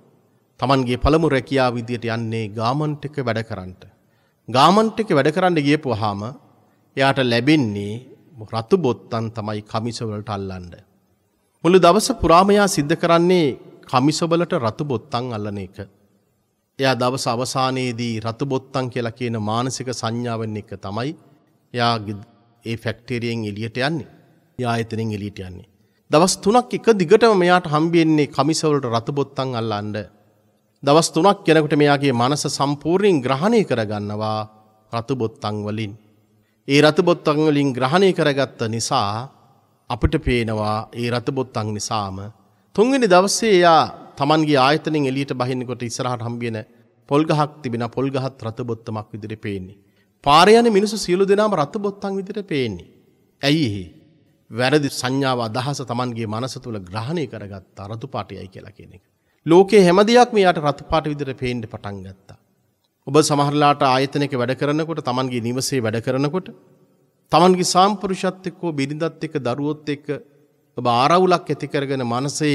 Tamanගේ පළමු රැකියාව විදියට යන්නේ ගාමන්ට් එක වැඩ කරන්නට. ගාමන්ට් එක වැඩ කරන්න ගියපුවාම එයාට ලැබෙන්නේ රතුබොත්තන් තමයි කමිස වලට අල්ලන්න. මුළු දවස පුරාම එයා සිද්ධ කරන්නේ කමිස වලට රතුබොත්තන් අල්ලන එක. එයා දවස අවසානයේදී රතුබොත්තන් කියලා කියන මානසික සංඥාවෙන් එක තමයි එයා ඒ ෆැක්ටරියෙන් එළියට යන්නේ. එයා එතනින් එළියට යන්නේ. දවස් තුනක් එක දිගටම මෙයාට හම්බෙන්නේ කමිස වලට රතුබොත්තන් අල්ලන්න. දවස් තුනක් යනකොට මෙයාගේ මනස සම්පූර්ණයෙන් ග්‍රහණය කරගන්නවා රතුබොත්තන් වලින්. ඒ රතුබොත්තන් වලින් ග්‍රහණය කරගත්ත නිසා අපිට පේනවා ඒ රතුබොත්තන් නිසාම තුන්වෙනි දවසේ එයා Tamanගේ ආයතනෙන් එළියට බහින්නකොට ඉස්සරහට හම්බෙන පොල් ගහක් තිබෙන පොල් ගහත් රතුබොත්තමක් විදිහට පේන්නේ. පාරේ යන මිනිස්සු සියලු දෙනාම රතුබොත්තන් විදිහට පේන්නේ. ඇයි ඒ? වැරදි සංඥාව අදහස Tamanගේ මනස තුල ග්‍රහණය කරගත්ත රතු පාටයයි කියලා කියන එක. ලෝකේ හැම දෙයක්ම යාට රතු පාට විදිහට පේන්න පටන් ගත්තා. ඔබ සමහරලාට ආයතනයක වැඩ කරනකොට Tamanගේ නිවසේ වැඩ කරනකොට Tamanගේ සාම්පුරුෂත් එක්ක බිරිඳත් එක්ක දරුවොත් එක්ක ඔබ ආරවුලක් ඇති කරගෙන මනසේ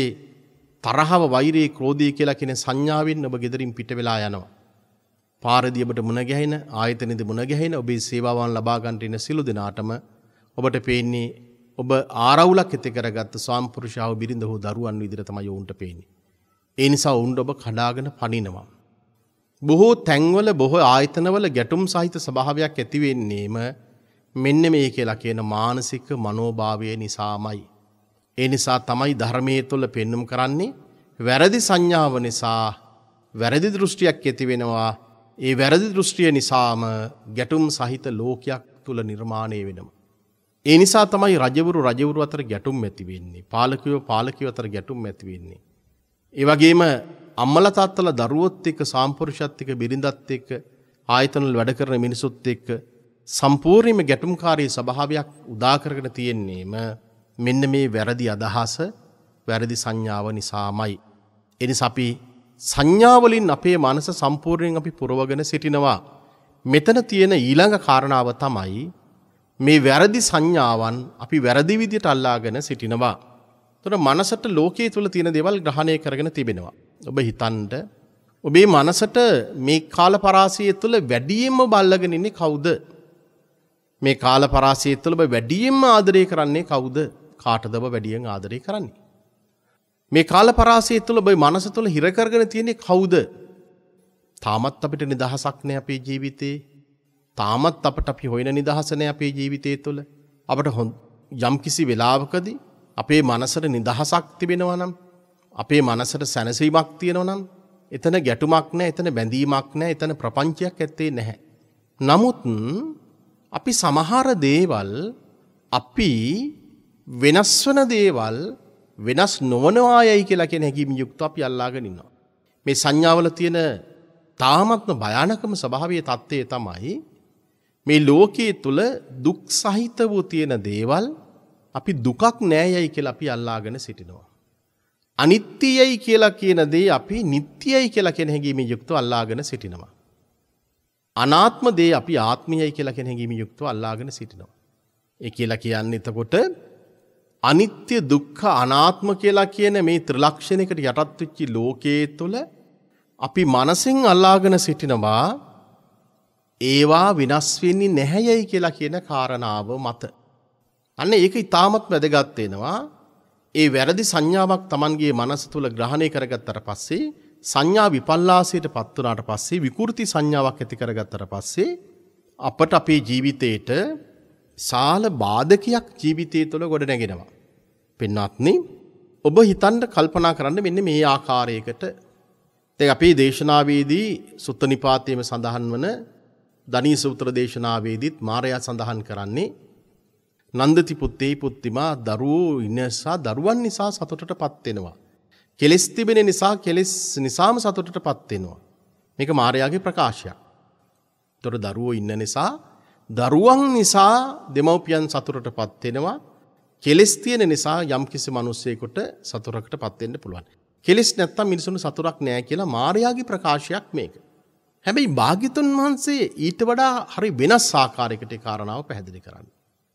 තරහව වෛරය ක්‍රෝධය කියලා කියන සංඥාවෙන් ඔබ ගෙදරින් පිට වෙලා යනවා. පාරදී ඔබට මුණ ගැහෙන ආයතනෙදී මුණ ගැහෙන ඔබේ සේවාවන් ලබා ගන්නට ඉන්න සිළු දෙනාටම ඔබට පේන්නේ ඔබ ආරවුලක් ඇති කරගත්ත සාම්පුරුෂාව බිරිඳ හෝ දරුවන් විදිහට තමයි ඔවුන්ට පේන්නේ. ඒ නිසා ඔවුන් ඔබ කඩාගෙන පනිනවා. බොහෝ තැන්වල බොහෝ ආයතනවල ගැටුම් සහිත ස්වභාවයක් ඇති වෙන්නේම මෙන්න මේ කියලා කියන මානසික මනෝභාවය නිසාමයි. ඒ නිසා තමයි ධර්මයේ තුල පෙන්눔 කරන්නේ වැරදි සංඥාව නිසා වැරදි දෘෂ්ටියක් ඇති වෙනවා. ඒ වැරදි දෘෂ්ටිය නිසාම ගැටුම් සහිත ලෝකයක් තුල නිර්මාණය වෙනවා. ඒ නිසා තමයි රජවරු රජවරු අතර ගැටුම් ඇති වෙන්නේ. පාලකයෝ පාලකයෝ අතර ගැටුම් ඇති වෙන්නේ. ඒ වගේම අම්මලා තාත්තලා දරුවොත් එක්ක සාම්පුරුෂත් එක්ක බිරිඳත් එක්ක ආයතනවල වැඩ කරන මිනිසුත් එක්ක සම්පූර්ණයෙන්ම ගැටුම්කාරී ස්වභාවයක් උදා කරගෙන තියෙන්නේම මෙන්න මේ වැරදි අදහස වැරදි සංඥාව නිසාමයි. ඒ නිසා අපි සංඥාවලින් අපේ මනස සම්පූර්ණයෙන් අපි පුරවගෙන සිටිනවා. මෙතන තියෙන ඊළඟ කාරණාව තමයි මේ වැරදි සංඥාවන් අපි වැරදි විදිහට අල්ලාගෙන සිටිනවා. එතකොට මනසට ලෝකයේ තුල තියෙන දේවල් ග්‍රහණය කරගෙන තිබෙනවා. ඔබ හිතන්න ඔබේ මනසට මේ කාල පරාසය තුළ වැඩියෙන්ම බල්ලගෙන ඉන්නේ කවුද? මේ කාල පරාසය තුළ ඔබ වැඩියෙන්ම ආදරය කරන්නේ කවුද? කාටද ඔබ වැඩියෙන් ආදරය කරන්නේ? මේ කාල පරාසය තුළ ඔබ මනස තුළ හිර කරගෙන තියෙන්නේ කවුද? තාමත් අපිට නිදහසක් නැහැ අපේ ජීවිතේ. තාමත් අපට අපි හොයන නිදහස නැහැ අපේ ජීවිතය තුළ. අපට යම් කිසි වෙලාවකදී අපේ මනසට නිදහසක් තිබෙනවා නම් අපේ මනසට සැනසීමක් තියෙනවා නම් එතන ගැටුමක් නැහැ, එතන බැඳීමක් නැහැ, එතන ප්‍රපංචයක් ඇත්තේ නැහැ. නමුත් අපි සමහර දේවල් අපි වෙනස් වන දේවල් වෙනස් නොවනවායයි කියලා කියන හැඟීම් යුක්තව අපි අල්ලාගෙන ඉන්නවා. මේ සංඥාවල තියෙන තාමත්ම භයානකම ස්වභාවයේ தත්ත්වය තමයි මේ ලෝකයේ තුල දුක් සහිත වූ තියෙන දේවල් අපි දුකක් නෑයයි කියලා අපි අල්ලාගෙන සිටිනවා. අනිත්‍යයි කියලා කියන දේ අපි නිට්ටයයි කියලා කියන හැඟීමෙන් යුක්තව අල්ලාගෙන සිටිනවා. අනාත්ම දේ අපි ආත්මයයි කියලා කියන හැඟීමෙන් යුක්තව අල්ලාගෙන සිටිනවා. ඒ කියලා කියන්නේ එතකොට අනිත්‍ය දුක්ඛ අනාත්ම කියලා කියන මේ ත්‍රිලක්ෂණයකට යටත් වෙච්ච ලෝකයේ තුල අපි මනසෙන් අල්ලාගෙන සිටිනවා ඒවා විනාශ වෙන්නේ නැහැයයි කියලා කියන කාරණාව මත. අන්න ඒක ඊටමත් වැදගත් වෙනවා. ඒ වැරදි සංඥාවක් Tamanගේ මනස තුල ග්‍රහණය කරගත්තට පස්සේ සංඥා විපල්ලාසයට පත් වුණාට පස්සේ විකෘති සංඥාවක් ඇති කරගත්තට පස්සේ අපට අපේ ජීවිතේට සාල බාධකයක් ජීවිතය තුළ ගොඩ නැගෙනවා. පින්වත්නි ඔබ හිතන්න කල්පනා කරන්න මෙන්න මේ ආකාරයකට දැන් අපේ දේශනාවේදී සුත්ත නිපාතයේම සඳහන් වන දනී සූත්‍ර දේශනාවේදීත් මාරයා සඳහන් කරන්නේ නන්දති පුත්තේ පුත්තිමා දරුවෝ ඉනසා දරුවන් නිසා සතුටටපත් වෙනවා. කෙලෙස් තිබෙන නිසා කෙලෙස් නිසාම සතුටටපත් වෙනවා. මේක මාරයාගේ ප්‍රකාශයක්. ඒතර දරුවෝ ඉන්න නිසා දරුවන් නිසා දෙමව්පියන් සතුටටපත් වෙනවා. කෙලෙස් තියෙන නිසා යම්කිසි මිනිසෙකුට සතුටකටපත් වෙන්න පුළුවන්. කෙලෙස් නැත්තම් මිනිසුන්ට සතුටක් නැහැ කියලා මාරයාගේ ප්‍රකාශයක් මේක. හැබැයි භාග්‍යතුන් වහන්සේ ඊට වඩා හරි වෙනස් ආකාරයකට ඒ කාරණාව පැහැදිලි කරන්නේ.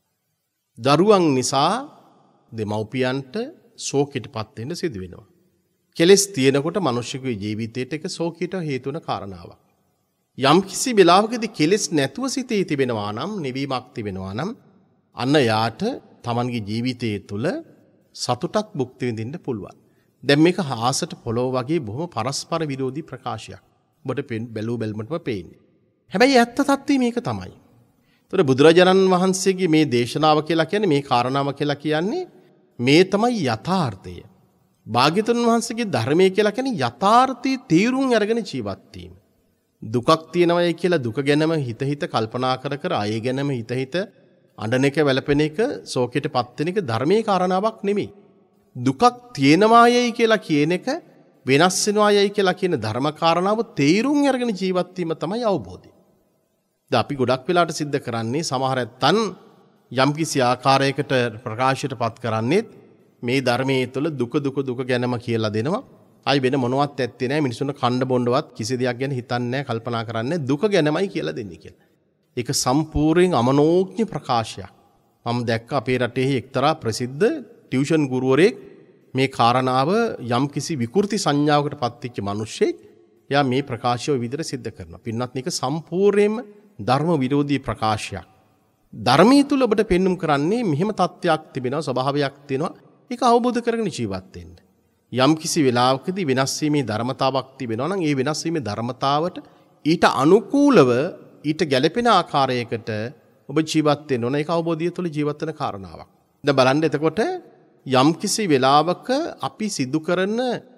දරුවන් නිසා දෙමව්පියන්ට ශෝකයටපත් වෙන්න සිදු වෙනවා. කෙලෙස් තියෙනකොට මිනිස්සුගේ ජීවිතයට ඒක ශෝකයට හේතු වෙන කාරණාවක්. යම් කිසි වෙලාවකදී කෙලෙස් නැතුව සිටී තිබෙනවා නම් නිවීමක් තිබෙනවා නම් අන්න යාට Tamanගේ ජීවිතයේ තුල සතුටක් භුක්ති විඳින්න පුළුවන්. දැන් මේක හාසට පොළොව වගේ බොහොම පරස්පර විරෝධී ප්‍රකාශයක්. ඔබට බැලූ බැල්මටම පේන්නේ. හැබැයි ඇත්ත තත්ත්වය මේක තමයි. ඒතර බුදුරජාණන් වහන්සේගේ මේ දේශනාව කියලා කියන්නේ මේ කාරණාව කියලා කියන්නේ මේ තමයි යථාර්ථය. භාග්‍යතුන් වහන්සේගේ ධර්මය කියලා කියන්නේ යථාර්ථයේ තීරුම් අරගෙන ජීවත් වීම. දුකක් තියෙනවයි කියලා දුක ගැනම හිත හිත කල්පනා කර කර අය ගැනම හිත හිත අඬන එක වැළපෙන එක ශෝකයටපත් වෙන එක ධර්මයේ කාරණාවක් නෙමෙයි. දුකක් තියෙනවායයි කියලා කියන එක වෙනස් වෙනවායයි කියලා කියන ධර්ම කාරණාව තීරුම් අරගෙන ජීවත් වීම තමයි අවබෝධය. දැන් අපි ගොඩක් වෙලාට සිද්ධ කරන්නේ සමහර ඇත්තන් යම්කිසි ආකාරයකට ප්‍රකාශයටපත් කරන්නේ මේ ධර්මයේ තුල දුක දුක දුක ගැනම කියලා දෙනවා. ආයි වෙන මොනවත් ඇත්තේ නැහැ. මිනිසුන්ට කණ්ඩ බොණ්ඩවත් කිසි දෙයක් ගැන හිතන්නේ නැහැ, කල්පනා කරන්නේ දුක ගැනමයි කියලා දෙන්නේ කියලා. ඒක සම්පූර්ණයෙන් අමනෝඥ ප්‍රකාශයක්. මම දැක්ක අපේ රටේ එක්තරා ප්‍රසිද්ධ ටියුෂන් ගුරුවරයෙක් මේ කාරණාව යම්කිසි විකෘති සංඥාවකට පත්වෙච්ච මිනිහෙක් එයා මේ ප්‍රකාශය ඔය විදිහට සිද්ධ කරනවා. පින්වත් මේක සම්පූර්ණයෙන්ම ධර්ම විරෝධී ප්‍රකාශයක්. ධර්මයේ තුල ඔබට පෙන්눔 කරන්නේ මෙහෙම තත්ත්වයක් තිබෙනවා, ස්වභාවයක් තියෙනවා. ඒක අවබෝධ කරගෙන ජීවත් වෙන්න. යම් කිසි වෙලාවකදී වෙනස් වීමේ ධර්මතාවක් තිබෙනවා නම් ඒ වෙනස් වීමේ ධර්මතාවට ඊට අනුකූලව ඊට ගැළපෙන ආකාරයකට ඔබ ජීවත් වෙන්න ඕන. ඒක අවබෝධය තුළ ජීවත් වෙන කාරණාවක්. දැන් බලන්න එතකොට යම් කිසි වෙලාවක අපි සිදු කරන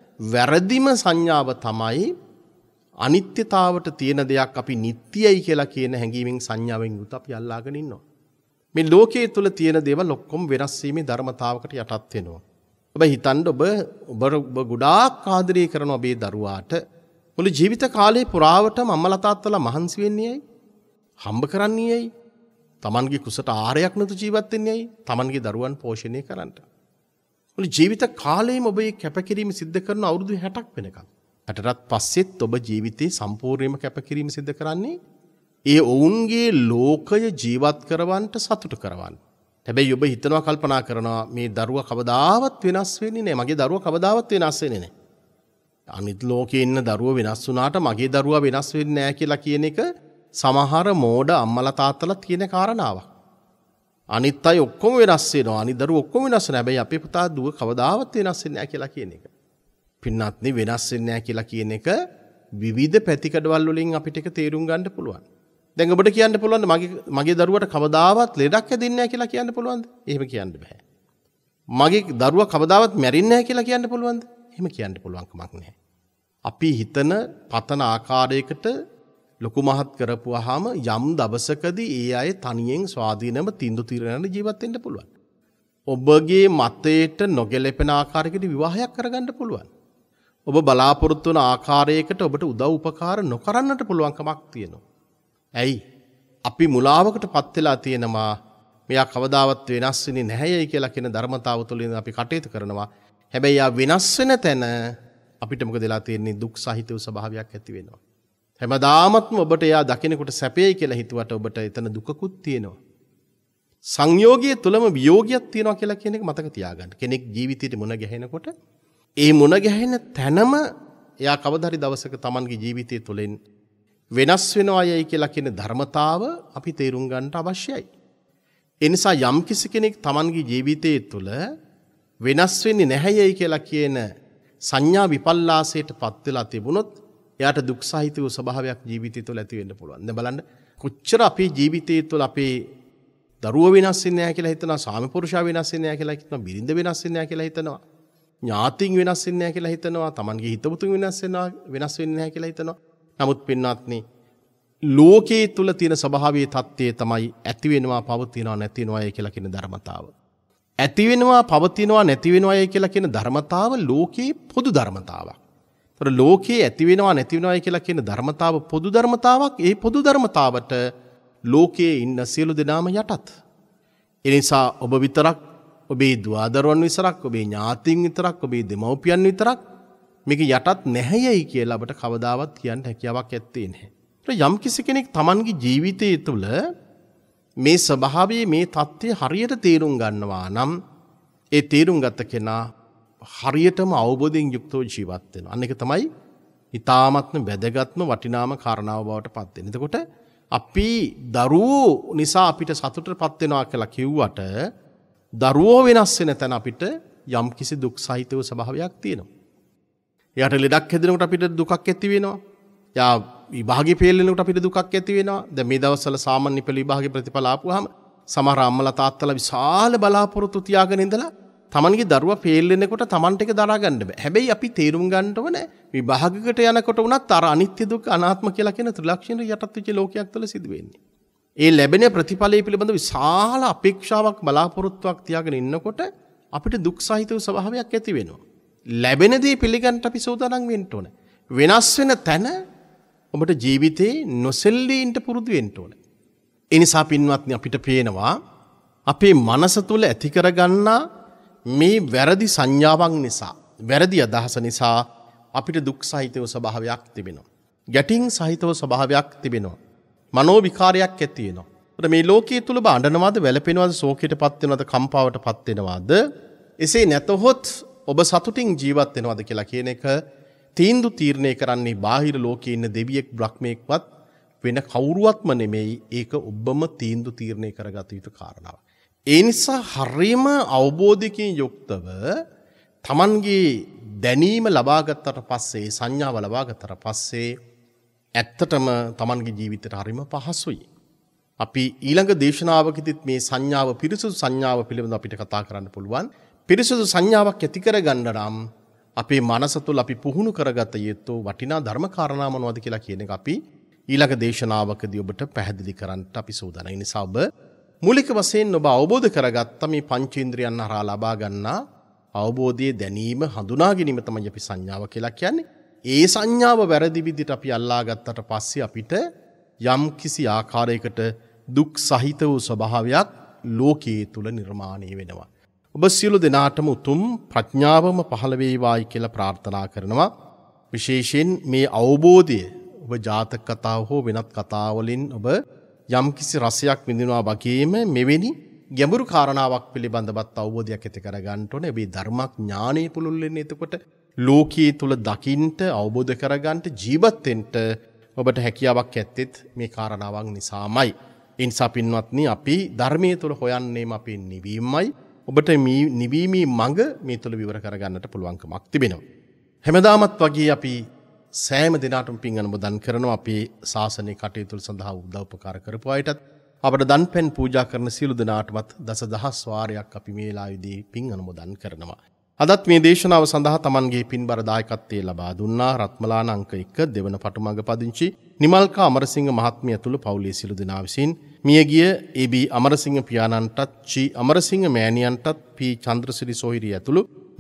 වැරදිම සංඥාව තමයි අනිත්‍යතාවට තියෙන දෙයක් අපි නිට්ටයයි කියලා කියන හැඟීමෙන් සංඥාවෙන් යුත අපි අල්ලාගෙන ඉන්නවා. මේ ලෝකයේ තුල තියෙන දේවල් ඔක්කොම වෙනස් වීමේ ධර්මතාවකට යටත් වෙනවා. ඔබ හිතන්න ඔබ ඔබ ගොඩාක් ආදරය කරන ඔබේ දරුවාට මුළු ජීවිත කාලේ පුරාවටම අම්මලා තාත්තලා මහන්සි වෙන්නේ ඇයි? හම්බ කරන්නේ ඇයි? Tamanගේ කුසට ආහාරයක් නැතු ජීවත් වෙන්නේ ඇයි? Tamanගේ දරුවන් පෝෂණය කරන්න. මුළු ජීවිත කාලෙම ඔබ මේ කැපකිරීම සිද්ධ කරන අවුරුදු හැටක් වෙනකම්. හැටටත් පස්සෙත් ඔබ ජීවිතේ සම්පූර්ණයෙන්ම කැපකිරීම සිද්ධ කරන්නේ ඒ ඔවුන්ගේ ලෝකය ජීවත් කරවන්නට සතුට කරවන්න. හැබැයි ඔබ හිතනවා කල්පනා කරනවා මේ දරුවා කවදාවත් වෙනස් වෙන්නේ නැහැ. මගේ දරුවා කවදාවත් වෙනස් වෙන්නේ නැහැ. අනිත් ලෝකේ ඉන්න දරුවා වෙනස් වුණාට මගේ දරුවා වෙනස් වෙන්නේ නැහැ කියලා කියන එක සමහර මෝඩ අම්මලා තාත්තලා තියෙන කාරණාවක්. අනිත් අය ඔක්කොම වෙනස් වෙනවා. අනිත් දරුවෝ ඔක්කොම වෙනස් වෙනවා. හැබැයි අපේ පුතා දුව කවදාවත් වෙනස් වෙන්නේ නැහැ කියලා කියන එක. පින්නත්නි වෙනස් වෙන්නේ නැහැ කියලා කියන එක විවිධ පැතිකඩවල් වලින් අපිට ඒක තේරුම් ගන්න පුළුවන්. දැන් ඔබට කියන්න පුළුවන්ද මගේ මගේ දරුවට කවදාවත් ලෙඩක් හැදෙන්නේ නැහැ කියලා කියන්න පුළුවන්ද? එහෙම කියන්න බෑ. මගේ දරුවා කවදාවත් මැරෙන්නේ නැහැ කියලා කියන්න පුළුවන්ද? එහෙම කියන්න පුළුවන් කමක් නැහැ. අපි හිතන පතන ආකාරයකට ලොකු මහත් කරපුවාම යම් දවසකදී ඒ අය තනියෙන් ස්වාධීනව තින්දු తీරන ජීවත් වෙන්න පුළුවන්. ඔබගේ මතයට නොගැලපෙන ආකාරයකට විවාහයක් කරගන්න පුළුවන්. ඔබ බලාපොරොත්තු වන ආකාරයකට ඔබට උදව් උපකාර නොකරන්නට පුළුවන්කමක් තියෙනවා. ඇයි? අපි මුලාවකට පත් වෙලා තියෙනවා. මෙයා කවදාවත් වෙනස් වෙන්නේ නැහැයි කියලා කියන ධර්මතාව තුළින් අපි කටයුතු කරනවා. හැබැයි යා වෙනස් වෙන තැන අපිට මොකද වෙලා තියෙන්නේ? දුක් සහිත ස්වභාවයක් ඇති වෙනවා. හැමදාමත්ම ඔබට එයා දකිනකොට සැපයයි කියලා හිතුවට ඔබට එතන දුකකුත් තියෙනවා. සංයෝගයේ තුලම වියෝගයක් තියෙනවා කියලා කියන එක මතක තියාගන්න. කෙනෙක් ජීවිතේට මුණ ගැහෙනකොට ඒ මුණ ගැහෙන තැනම එයා කවදා හරි දවසක Tamanගේ ජීවිතය තුළින් වෙනස් වෙනවායයි කියලා කියන ධර්මතාව අපි තේරුම් ගන්නට අවශ්‍යයි. ඒ නිසා යම් කිසි කෙනෙක් Tamanගේ ජීවිතය තුළ වෙනස් වෙන්නේ නැහැයයි කියලා කියන සංඥා විපල්ලාසයට පත් වෙලා තිබුණොත් එයාට දුක් සහිත වූ ස්වභාවයක් ජීවිතය තුළ ඇති වෙන්න පුළුවන්. දැන් බලන්න කොච්චර අපේ ජීවිතය තුළ අපේ දරුවෝ වෙනස් වෙන්නේ නැහැ කියලා හිතනවා, ස්වාමි පුරුෂයා වෙනස් වෙන්නේ නැහැ කියලා හිතනවා, බිරිඳ වෙනස් වෙන්නේ නැහැ කියලා හිතනවා, ඥාතින් වෙනස් වෙන්නේ නැහැ කියලා හිතනවා, Tamanගේ හිතවතුන් වෙනස් වෙනවා වෙනස් වෙන්නේ නැහැ කියලා හිතනවා. නමුත් පින්වත්නි, ලෝකයේ තුල තියෙන ස්වභාවයේ தත්ත්වය තමයි ඇති වෙනවා පවතිනවා නැති වෙනවායි කියලා කියන ධර්මතාව. ඇති වෙනවා පවතිනවා නැති වෙනවායි කියලා කියන ධර්මතාව ලෝකයේ පොදු ධර්මතාවක්. ඒතර ලෝකයේ ඇති වෙනවා නැති වෙනවායි කියලා කියන ධර්මතාව පොදු ධර්මතාවක්. ඒ පොදු ධර්මතාවට ලෝකයේ ඉන්න සියලු දෙනාම යටත්. ඒ නිසා ඔබ විතරක්, ඔබේ දුවදරුවන් විතරක්, ඔබේ ඥාතීන් විතරක්, ඔබේ දෙමව්පියන් විතරක් මේක යටත් නැහැයයි කියලා අපට කවදාවත් කියන්න හැකියාවක් ඇත්තේ නැහැ. යම් කිසි කෙනෙක් Tamanගේ ජීවිතය තුළ මේ ස්වභාවයේ මේ தත්ත්වය හරියට තේරුම් ගන්නවා නම් ඒ තේරුම් ගත කෙනා හරියටම අවබෝධයෙන් යුක්තව ජීවත් වෙනවා. අන්න ඒක තමයි ඊ타ත්ම වැදගත්ම වටිනාම කාරණාව බවට පත් වෙන්නේ. එතකොට අපි දරුවෝ නිසා අපිට සතුටටපත් වෙනවා කියලා කිව්වට දරුවෝ වෙනස් වෙන තැන අපිට යම් කිසි දුක් සහිතව ස්වභාවයක් තියෙනවා. එයාට ලෙඩක් හැදෙනකොට අපිට දුකක් ඇති වෙනවා. යා විභාගේ ෆේල් වෙනකොට අපිට දුකක් ඇති වෙනවා. දැන් මේ දවස්වල සාමාන්‍ය පෙළ විභාගේ ප්‍රතිඵල ආපුවාම සමහර අම්මලා තාත්තලා විශාල බලාපොරොත්තු තියාගෙන ඉඳලා Tamanගේ දරුවා ෆේල් වෙනකොට Tamanට ඒක දරා ගන්න බෑ. හැබැයි අපි තේරුම් ගන්න ඕනේ විභාගයකට යනකොට උනත් අර අනිත්‍ය දුක් අනාත්ම කියලා කියන ත්‍රිලක්ෂණ යටත් වෙච්ච ලෝකයක් තුළ සිදු වෙන්නේ. ඒ ලැබෙන ප්‍රතිඵලයේ පිළිබඳ විශාල අපේක්ෂාවක් බලාපොරොත්තුවක් තියාගෙන ඉන්නකොට අපිට දුක් සහිත ස්වභාවයක් ඇති වෙනවා. ලැබෙන දේ පිළිගන්න අපි සූදානම් වෙන්න ඕනේ. වෙනස් වෙන තැන ඔබට ජීවිතේ නොසෙල්ලී ඉන්න පුරුදු වෙන්න ඕනේ. ඒ නිසා පින්වත්නි, අපිට පේනවා අපේ මනස තුල ඇති කරගන්නා මේ වැරදි සංඥාවන් නිසා, වැරදි අදහස නිසා අපිට දුක් සහිතව ස්වභාවයක් තිබෙනවා. ගැටින් සහිතව ස්වභාවයක් තිබෙනවා. මනෝ විකාරයක් ඇති වෙනවා. ඒත් මේ ලෝකයේ තුල බඳනවාද, වැළපෙනවාද, ශෝකයටපත් වෙනවාද, කම්පාවටපත් වෙනවාද? එසේ නැතහොත් ඔබ සතුටින් ජීවත් වෙනවද කියලා කියන එක තීන්දු තීරණය කරන්නේ බාහිර ලෝකයේ ඉන්න දෙවියෙක් බ්‍රහ්මයෙක්වත් වෙන කවුරුවත්ම නෙමෙයි. ඒක ඔබම තීන්දු තීරණය කරගත යුතු කාරණාවක්. ඒ නිසා හරීම අවබෝධයකින් යුක්තව Tamanගේ දැනීම ලබා ගත්තට පස්සේ, සංඥාව ලබා ගත්තට පස්සේ ඇත්තටම Tamanගේ ජීවිතයට හරීම පහසුයි. අපි ඊළඟ දේශනාවකදීත් මේ සංඥාව, පිරිසුදු සංඥාව පිළිබඳව අපිට කතා කරන්න පුළුවන්. පිරිසුදු සංඥාවක් ඇති කරගන්න නම් අපේ මනස තුළ අපි පුහුණු කරගත යුතු වටිනා ධර්ම කාරණා මොනවද කියලා කියන එක අපි ඊළඟ දේශනාවකදී ඔබට පැහැදිලි කරන්නට අපි සූදානම්. ඒ නිසා ඔබ මූලික වශයෙන් ඔබ අවබෝධ කරගත්ත මේ පංචේන්ද්‍රයන් හරහා ලබා ගන්නා අවබෝධයේ දැනීම, හඳුනා ගැනීම තමයි අපි සංඥාව කියලා කියන්නේ. ඒ සංඥාව වැරදි විදිහට අපි අල්ලා ගත්තට පස්සේ අපිට යම් කිසි ආකාරයකට දුක් සහිත වූ ස්වභාවයක් ලෝකයේ තුල නිර්මාණය වෙනවා. ඔබ සියලු දෙනාටම උතුම් ප්‍රඥාවම පහළ වේවායි කියලා ප්‍රාර්ථනා කරනවා. විශේෂයෙන් මේ අවබෝධය ඔබ ජාතක කතාව හෝ වෙනත් කතා වලින් ඔබ යම්කිසි රසයක් විඳිනවා වගේම මෙවැනි ගැඹුරු කාරණාවක් පිළිබඳවත් අවබෝධයක් ඇති කර ගන්න ඕනේ. ඔබේ ධර්මඥානෙ පුළුල් වෙන්නේ එතකොට ලෝකයේ තුල දකින්ට, අවබෝධ කර ගන්නට, ජීවත් වෙන්න ඔබට හැකියාවක් ඇත්තෙත් මේ කාරණාවන් නිසාමයි. ඒ නිසා පින්වත්නි, අපි ධර්මයේ තුල හොයන්නේම අපේ නිවීමයි. ඔබට මේ නිවීමේ මඟ මේ තුල විවර කර ගන්නට පුළුවන්කමක් තිබෙනවා. හැමදාමත් වගේ අපි සෑම දිනකටම පින් අනුමෝදන් කරනවා. අපේ ශාසනික කටයුතු සඳහා උදව් උපකාර කරපු අයටත්, අපට දන් පැන් පූජා කරන සියලු දෙනාටමත් දසදහස් වාරයක් අපි මේ වෙලාවේදී පින් අනුමෝදන් කරනවා. අදත් මේ දේශනාව සඳහා Tamanගේ පින්බර දායකත්වයේ ලබා දුන්නා රත්මලාන අංක එක දෙවන පටුමග පදිංචි නිමල්කා අමරසිංහ මහත්මිය ඇතුළු පවුලේ සියලු දෙනා විසින් මියගිය ඒ.බී. අමරසිංහ පියාණන්ටත්, චී. අමරසිංහ මෑණියන්ටත්, පී. චන්ද්‍රසිරි සොහිරිය ඇතුළු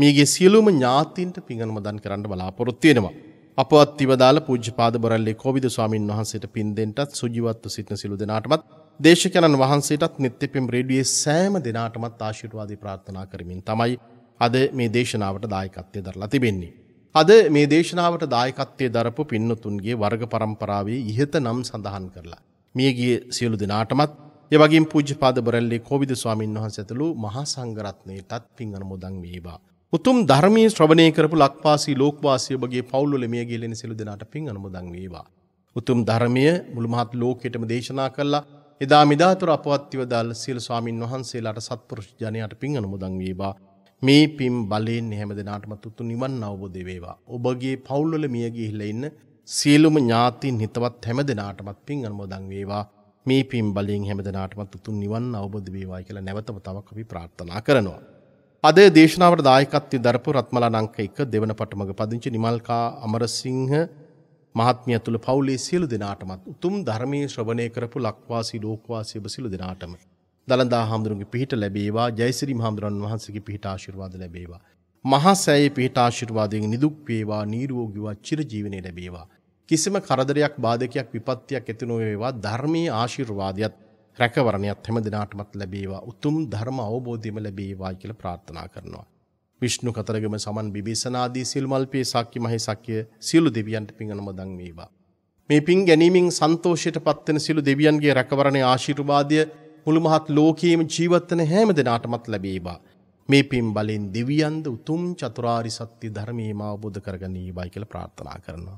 මේගේ සියලුම ඥාතීන්ට පින් අනුමෝදන් කරන්න බලාපොරොත්තු වෙනවා. අපවත් ඉවදාල පූජ්‍යපාද බොරැල්ලේ කෝවිද ස්වාමීන් වහන්සේට පින් දෙන්නටත් සුජීවත්ව සිටින සිළු දෙනාටමත් දේශකයන්න් වහන්සේටත් නිත්‍යපිම් රේඩියෝයේ සෑම දෙනාටමත් ආශිර්වාදේ ප්‍රාර්ථනා කරමින් තමයි අද මේ දේශනාවට දායකත්වයේ දරලා තිබෙන්නේ. අද මේ දේශනාවට දායකත්වයේ දරපු පින්නතුන්ගේ වර්ග පරම්පරාවේ ඉහත නම් සඳහන් කරලා මියගිය සියලු දෙනාටමත් ඒ වගේම පූජ්‍යපාද බොරැල්ලේ කෝවිද ස්වාමීන් වහන්සේ ඇතුළු මහා සංඝරත්නයටත් පින් අනුමෝදන් වේවා. උතුම් ධර්මයේ ශ්‍රවණය කරපු ලක්වාසී ලෝකවාසී ඔබගේ පවුල්වල මියගිය ලෙන සියලු දෙනාට පින් අනුමෝදන් වේවා. උතුම් ධර්මය මුළු මහත් ලෝකෙටම දේශනා කළා. එදා මිදාතුර අපවත් ඉවදාල සියලු ස්වාමීන් වහන්සේලාට සත්පුරුෂ ජනයාට පින් අනුමෝදන් වේවා. මේ පින් බලයෙන් හැම දිනාටම තුතු නිවන් අවබෝධ වේවා. ඔබගේ පවුල්වල මිය ගිහිල්ලා ඉන්න සියලුම ඥාතීන් හිතවත් හැම දිනාටමත් පින් අනුමෝදන් වේවා. මේ පින් බලයෙන් හැම දිනාටම තුතු නිවන් අවබෝධ වේවායි කියලා නැවතම තවක් අපි ප්‍රාර්ථනා කරනවා. අද දේශනාවට දායකත්වයේ දරපු රත්මලා අංක එක දෙවන පටමග පදිංචි නිමල්කා අමරසිංහ මහත්මිය තුළ පවුලේ සියලු දෙනාටමත් උතුම් ධර්මයේ ශ්‍රවණය කරපු ලක්වාසී ලෝකවාසී ඔබ සියලු දෙනාටම දලදා හාමුදුරුවන්ගේ පිහිට ලැබේවා. ජයසිරි හාමුදුරන් වහන්සේගේ පිහිට ආශිර්වාද ලැබේවා. මහා සෑයේ පිහිට ආශිර්වාදයෙන් නිදුක් වේවා, නිරෝගීව චිරජීවනයේ ලැබේවා. කිසිම කරදරයක් බාධකයක් විපත්තියක් ඇති නොවේවා. ධර්මයේ ආශිර්වාදයත් රැකවරණයත් හැම දිනාටමත් ලැබේවා. උතුම් ධර්ම අවබෝධයම ලැබේවා කියලා ප්‍රාර්ථනා කරනවා. විෂ්ණු කතරගම සමන් බිබිසනාදී සියලු මල්පේ සාක්‍ය මහේසාක්‍ය සියලු දෙවියන්ට පින් අනුමෝදන් වේවා. මේ පින් ගැනීමෙන් සන්තෝෂයට පත්වෙන සියලු දෙවියන්ගේ රැකවරණයේ ආශිර්වාදය මුළු මහත් ලෝකයේම ජීවත් වෙන හැම දිනාටමත් ලැබේවා. මේ පින් බලෙන් දෙවියන්ද උතුම් චතුරාරි සත්‍ය ධර්මයේම අවබෝධ කරගන්නීවායි කියලා ප්‍රාර්ථනා කරනවා.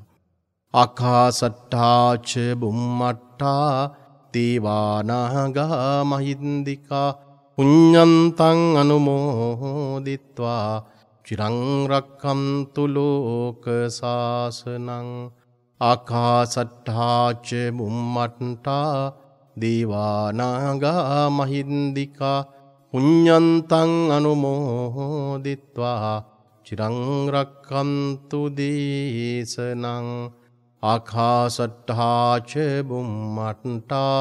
ආකාසට්ටා ච බුම්මට්ටා දේවානාගා මහින්దికා පුඤ්ඤන්තං අනුමෝදිත්වා චිරං රක්ඛන්තු ලෝක සාසනං. ආකාසට්ටා ච බුම්මට්ටා දේවානාගා මහින්దికා පුඤ්ඤන්තං අනුමෝදිත්වා චිරං රක්ඛන්තු දේශනං. ආකාසට්ටා ච බුම්මට්ටා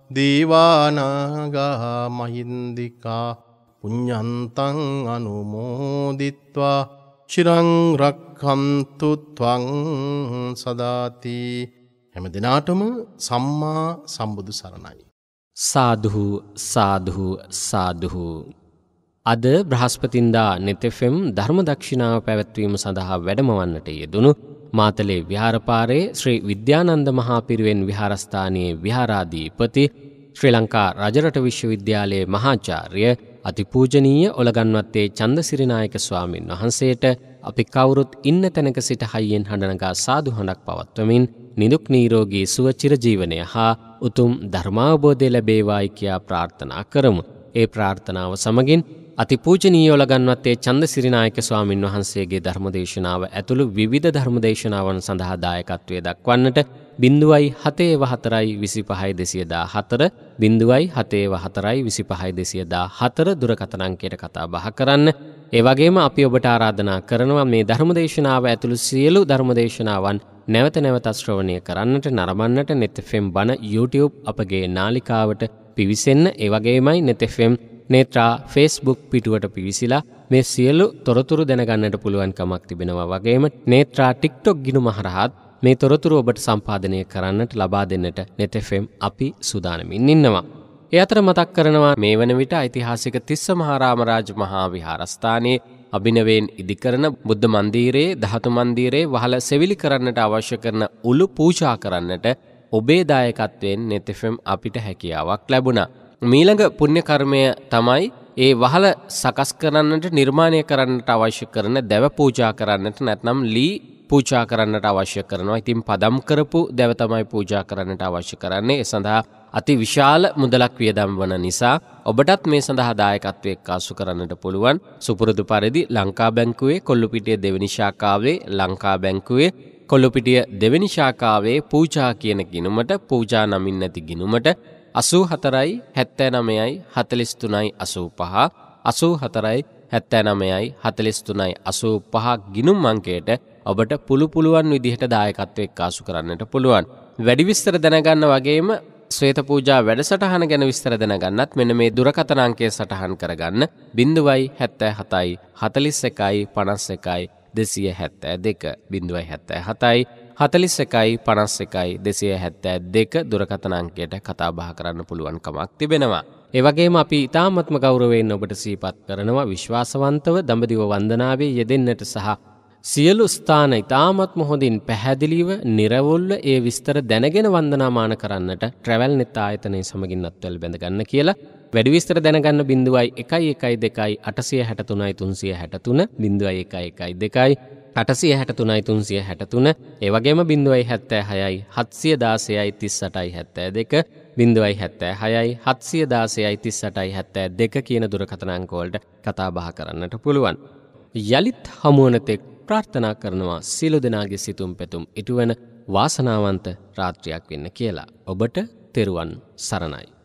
දේවානාගා මහින්దికා පුඤ්ඤන්තං අනුමෝදිත්වා චිරං රක්ඛන්තු ත්වං සදාති. හැම දිනාටම සම්මා සම්බුදු සරණයි. සාදුහු සාදුහු සාදුහු. අද බ්‍රහස්පතින්දා නෙත් එෆ් එම් ධර්මදක්ෂිනාව පැවැත්වීම සඳහා වැඩමවන්නට යෙදුණු මාතලේ විහාරපාරේ ශ්‍රී විද්‍යානන්ද මහා පිරිවෙන් විහාරස්ථානයේ විහාරාධිපති ශ්‍රී ලංකා රජරට විශ්වවිද්‍යාලයේ මහාචාර්ය අතිපූජනීය ඔලගන්වත්තේ චන්දසිරිනායක ස්වාමින් වහන්සේට අපි කවුරුත් ඉන්න තැනක සිට හයියෙන් හඬනගා සාදු හඬක් පවත්වමින් නිදුක් නිරෝගී සුව චිරජීවනය හා උතුම් ධර්මාවබෝධය ලැබේවායි කියා ප්‍රාර්ථනා කරමු. ඒ ප්‍රාර්ථනාව සමගින් අතිපූජනීය ඔලගන්වත්තේ චන්දසිරිනායක ස්වාමින් වහන්සේගේ ධර්මදේශනාව ඇතුළු විවිධ ධර්මදේශනාවන් සඳහා දායකත්වයේ දක්වන්නට බිංදුවයි හතේ හතරයි විසිපහයි දෙසිය දාහතර බිංදුවයි හතේ හතරයි විසිපහයි දෙසිය දාහතර දුරකථන අංකයට කතා බහ කරන්න. ඒ වගේම අපි ඔබට ආරාධනා කරනවා මේ ධර්මදේශනාව ඇතුළු සියලු ධර්මදේශනාවන් නැවත නැවත ශ්‍රවණය කරන්නට නරඹන්නට නෙත් එෆ් එම් බණ YouTube අපගේ නාලිකාවට පිවිසෙන්න. ඒ වගේමයි නෙත් එෆ් එම් නේත්‍රා Facebook පිටුවට පිවිසිලා මේ සියලු තොරතුරු දැනගන්නට පුළුවන්කමක් තිබෙනවා. වගේම නේත්‍රා TikTok ගිණුම හරහාත් මේ තොරතුරු ඔබට සම්පාදනය කරන්නට ලබා දෙන්නට නෙත් එෆ් එම් අපි සූදානමින් ඉන්නවා. ඒ අතර මතක් කරනවා මේ වන විට ඓතිහාසික තිස්ස මහාරාම රාජ මහා විහාරස්ථානයේ අභිනවයෙන් ඉදිකරන බුද්ධ මන්දිරයේ ධාතු මන්දිරයේ වහල සෙවිලි කරන්නට අවශ්‍ය කරන උළු පූජා කරන්නට ඔබේ දායකත්වයෙන් නෙත් එෆ් එම් අපිට හැකියාවක් ලැබුණා. මීළඟ පුණ්‍ය කර්මය තමයි ඒ වහල සකස් කරන්නට නිර්මාණය කරන්නට අවශ්‍ය කරන දැව පූජා කරන්නට නැත්නම් ලී පූජා කරන්නට අවශ්‍ය කරනවා. ඉතින් පදම් කරපු දැව තමයි පූජා කරන්නට අවශ්‍ය කරන්නේ. ඒ සඳහා අති විශාල මුදලක් වියදම් වන නිසා ඔබටත් මේ සඳහා දායකත්වයේ එක්කාසු කරන්නට පුළුවන්. සුපුරුදු පරිදි ලංකා බැංකුවේ කොල්ලුපිටිය දෙවෙනි ශාඛාවේ ලංකා බැංකුවේ කොල්ලුපිටිය දෙවෙනි ශාඛාවේ පූජා කියන ගිණුමට පූජා නමින් නැති ගිණුමට අසූ හතරයි හැත්තෑ නවයයි හතළිස් තුනයි අසූ පහ අසූ හතරයි හැත්තෑ නවයයි හතළිස් තුනයි අසූ පහ ගිණුම් අංකයට ඔබට පුළු පුළුවන් විදිහට දායකත්වයේ එක්කාසු කරන්නට පුළුවන්. වැඩි විස්තර දැනගන්න වගේම ශ්වේත පූජා වැඩසටහන ගැන විස්තර දැනගන්නත් මෙන්න මේ දුරකථන අංකය සටහන් කරගන්න බිංදුවයි හැත්තෑ හතයි හතළිස් එකයි පනස් එකයි දෙසිය හැත්තෑ දෙක බිංදුවයි හැත්තෑ හතයි හතළිස් එකයි පනස් එකයි දෙසිය හැත්තෑ දෙක දුරකථන අංකයට කතා බහ කරන්න පුළුවන් කමක් තිබෙනවා. ඒ වගේම අපි ඉතාමත්ම ගෞරවයෙන් ඔබට සිහිපත් කරනවා විශ්වාසවන්තව දඹදිව වන්දනාවේ යෙදෙන්නට සහ සියලු ස්ථාන ඉතාමත්ම හොඳින් පැහැදිලිව නිර්වුල්ව ඒ විස්තර දැනගෙන වන්දනාමාන කරන්නට ට්‍රැවල් නෙත් ආයතනයේ සමගින් අත්වැල් බැඳ ගන්න කියලා. වැඩි විස්තර දැනගන්න බිංදුවයි එකයි එකයි දෙකයි අටසිය හැටතුනයි තුන්සිය හැටතුන බිංදුවයි එකයි එකයි දෙකයි අටසිය හැටතුනයි තුන්සිය හැටතුන ඒ වගේම බිංදුවයි හැත්තෑ හයයි හත්සිය දාසයයි තිස් අටයි හැත්තෑ දෙක බිංදුවයි හැත්තෑ හයයි හත්සිය දාසයයි තිස් අටයි හැත්තෑ දෙක කියන දුරකථන අංක වලට කතා බහ කරන්නට පුළුවන්. යලිත් හමුවන තෙක් ප්‍රාර්ථනා කරනවා සියලු දෙනාගේ සිතුම් පැතුම් ඉටුවන වාසනාවන්ත රාත්‍රියක් වෙන්න කියලා. ඔබට තෙරුවන් සරණයි.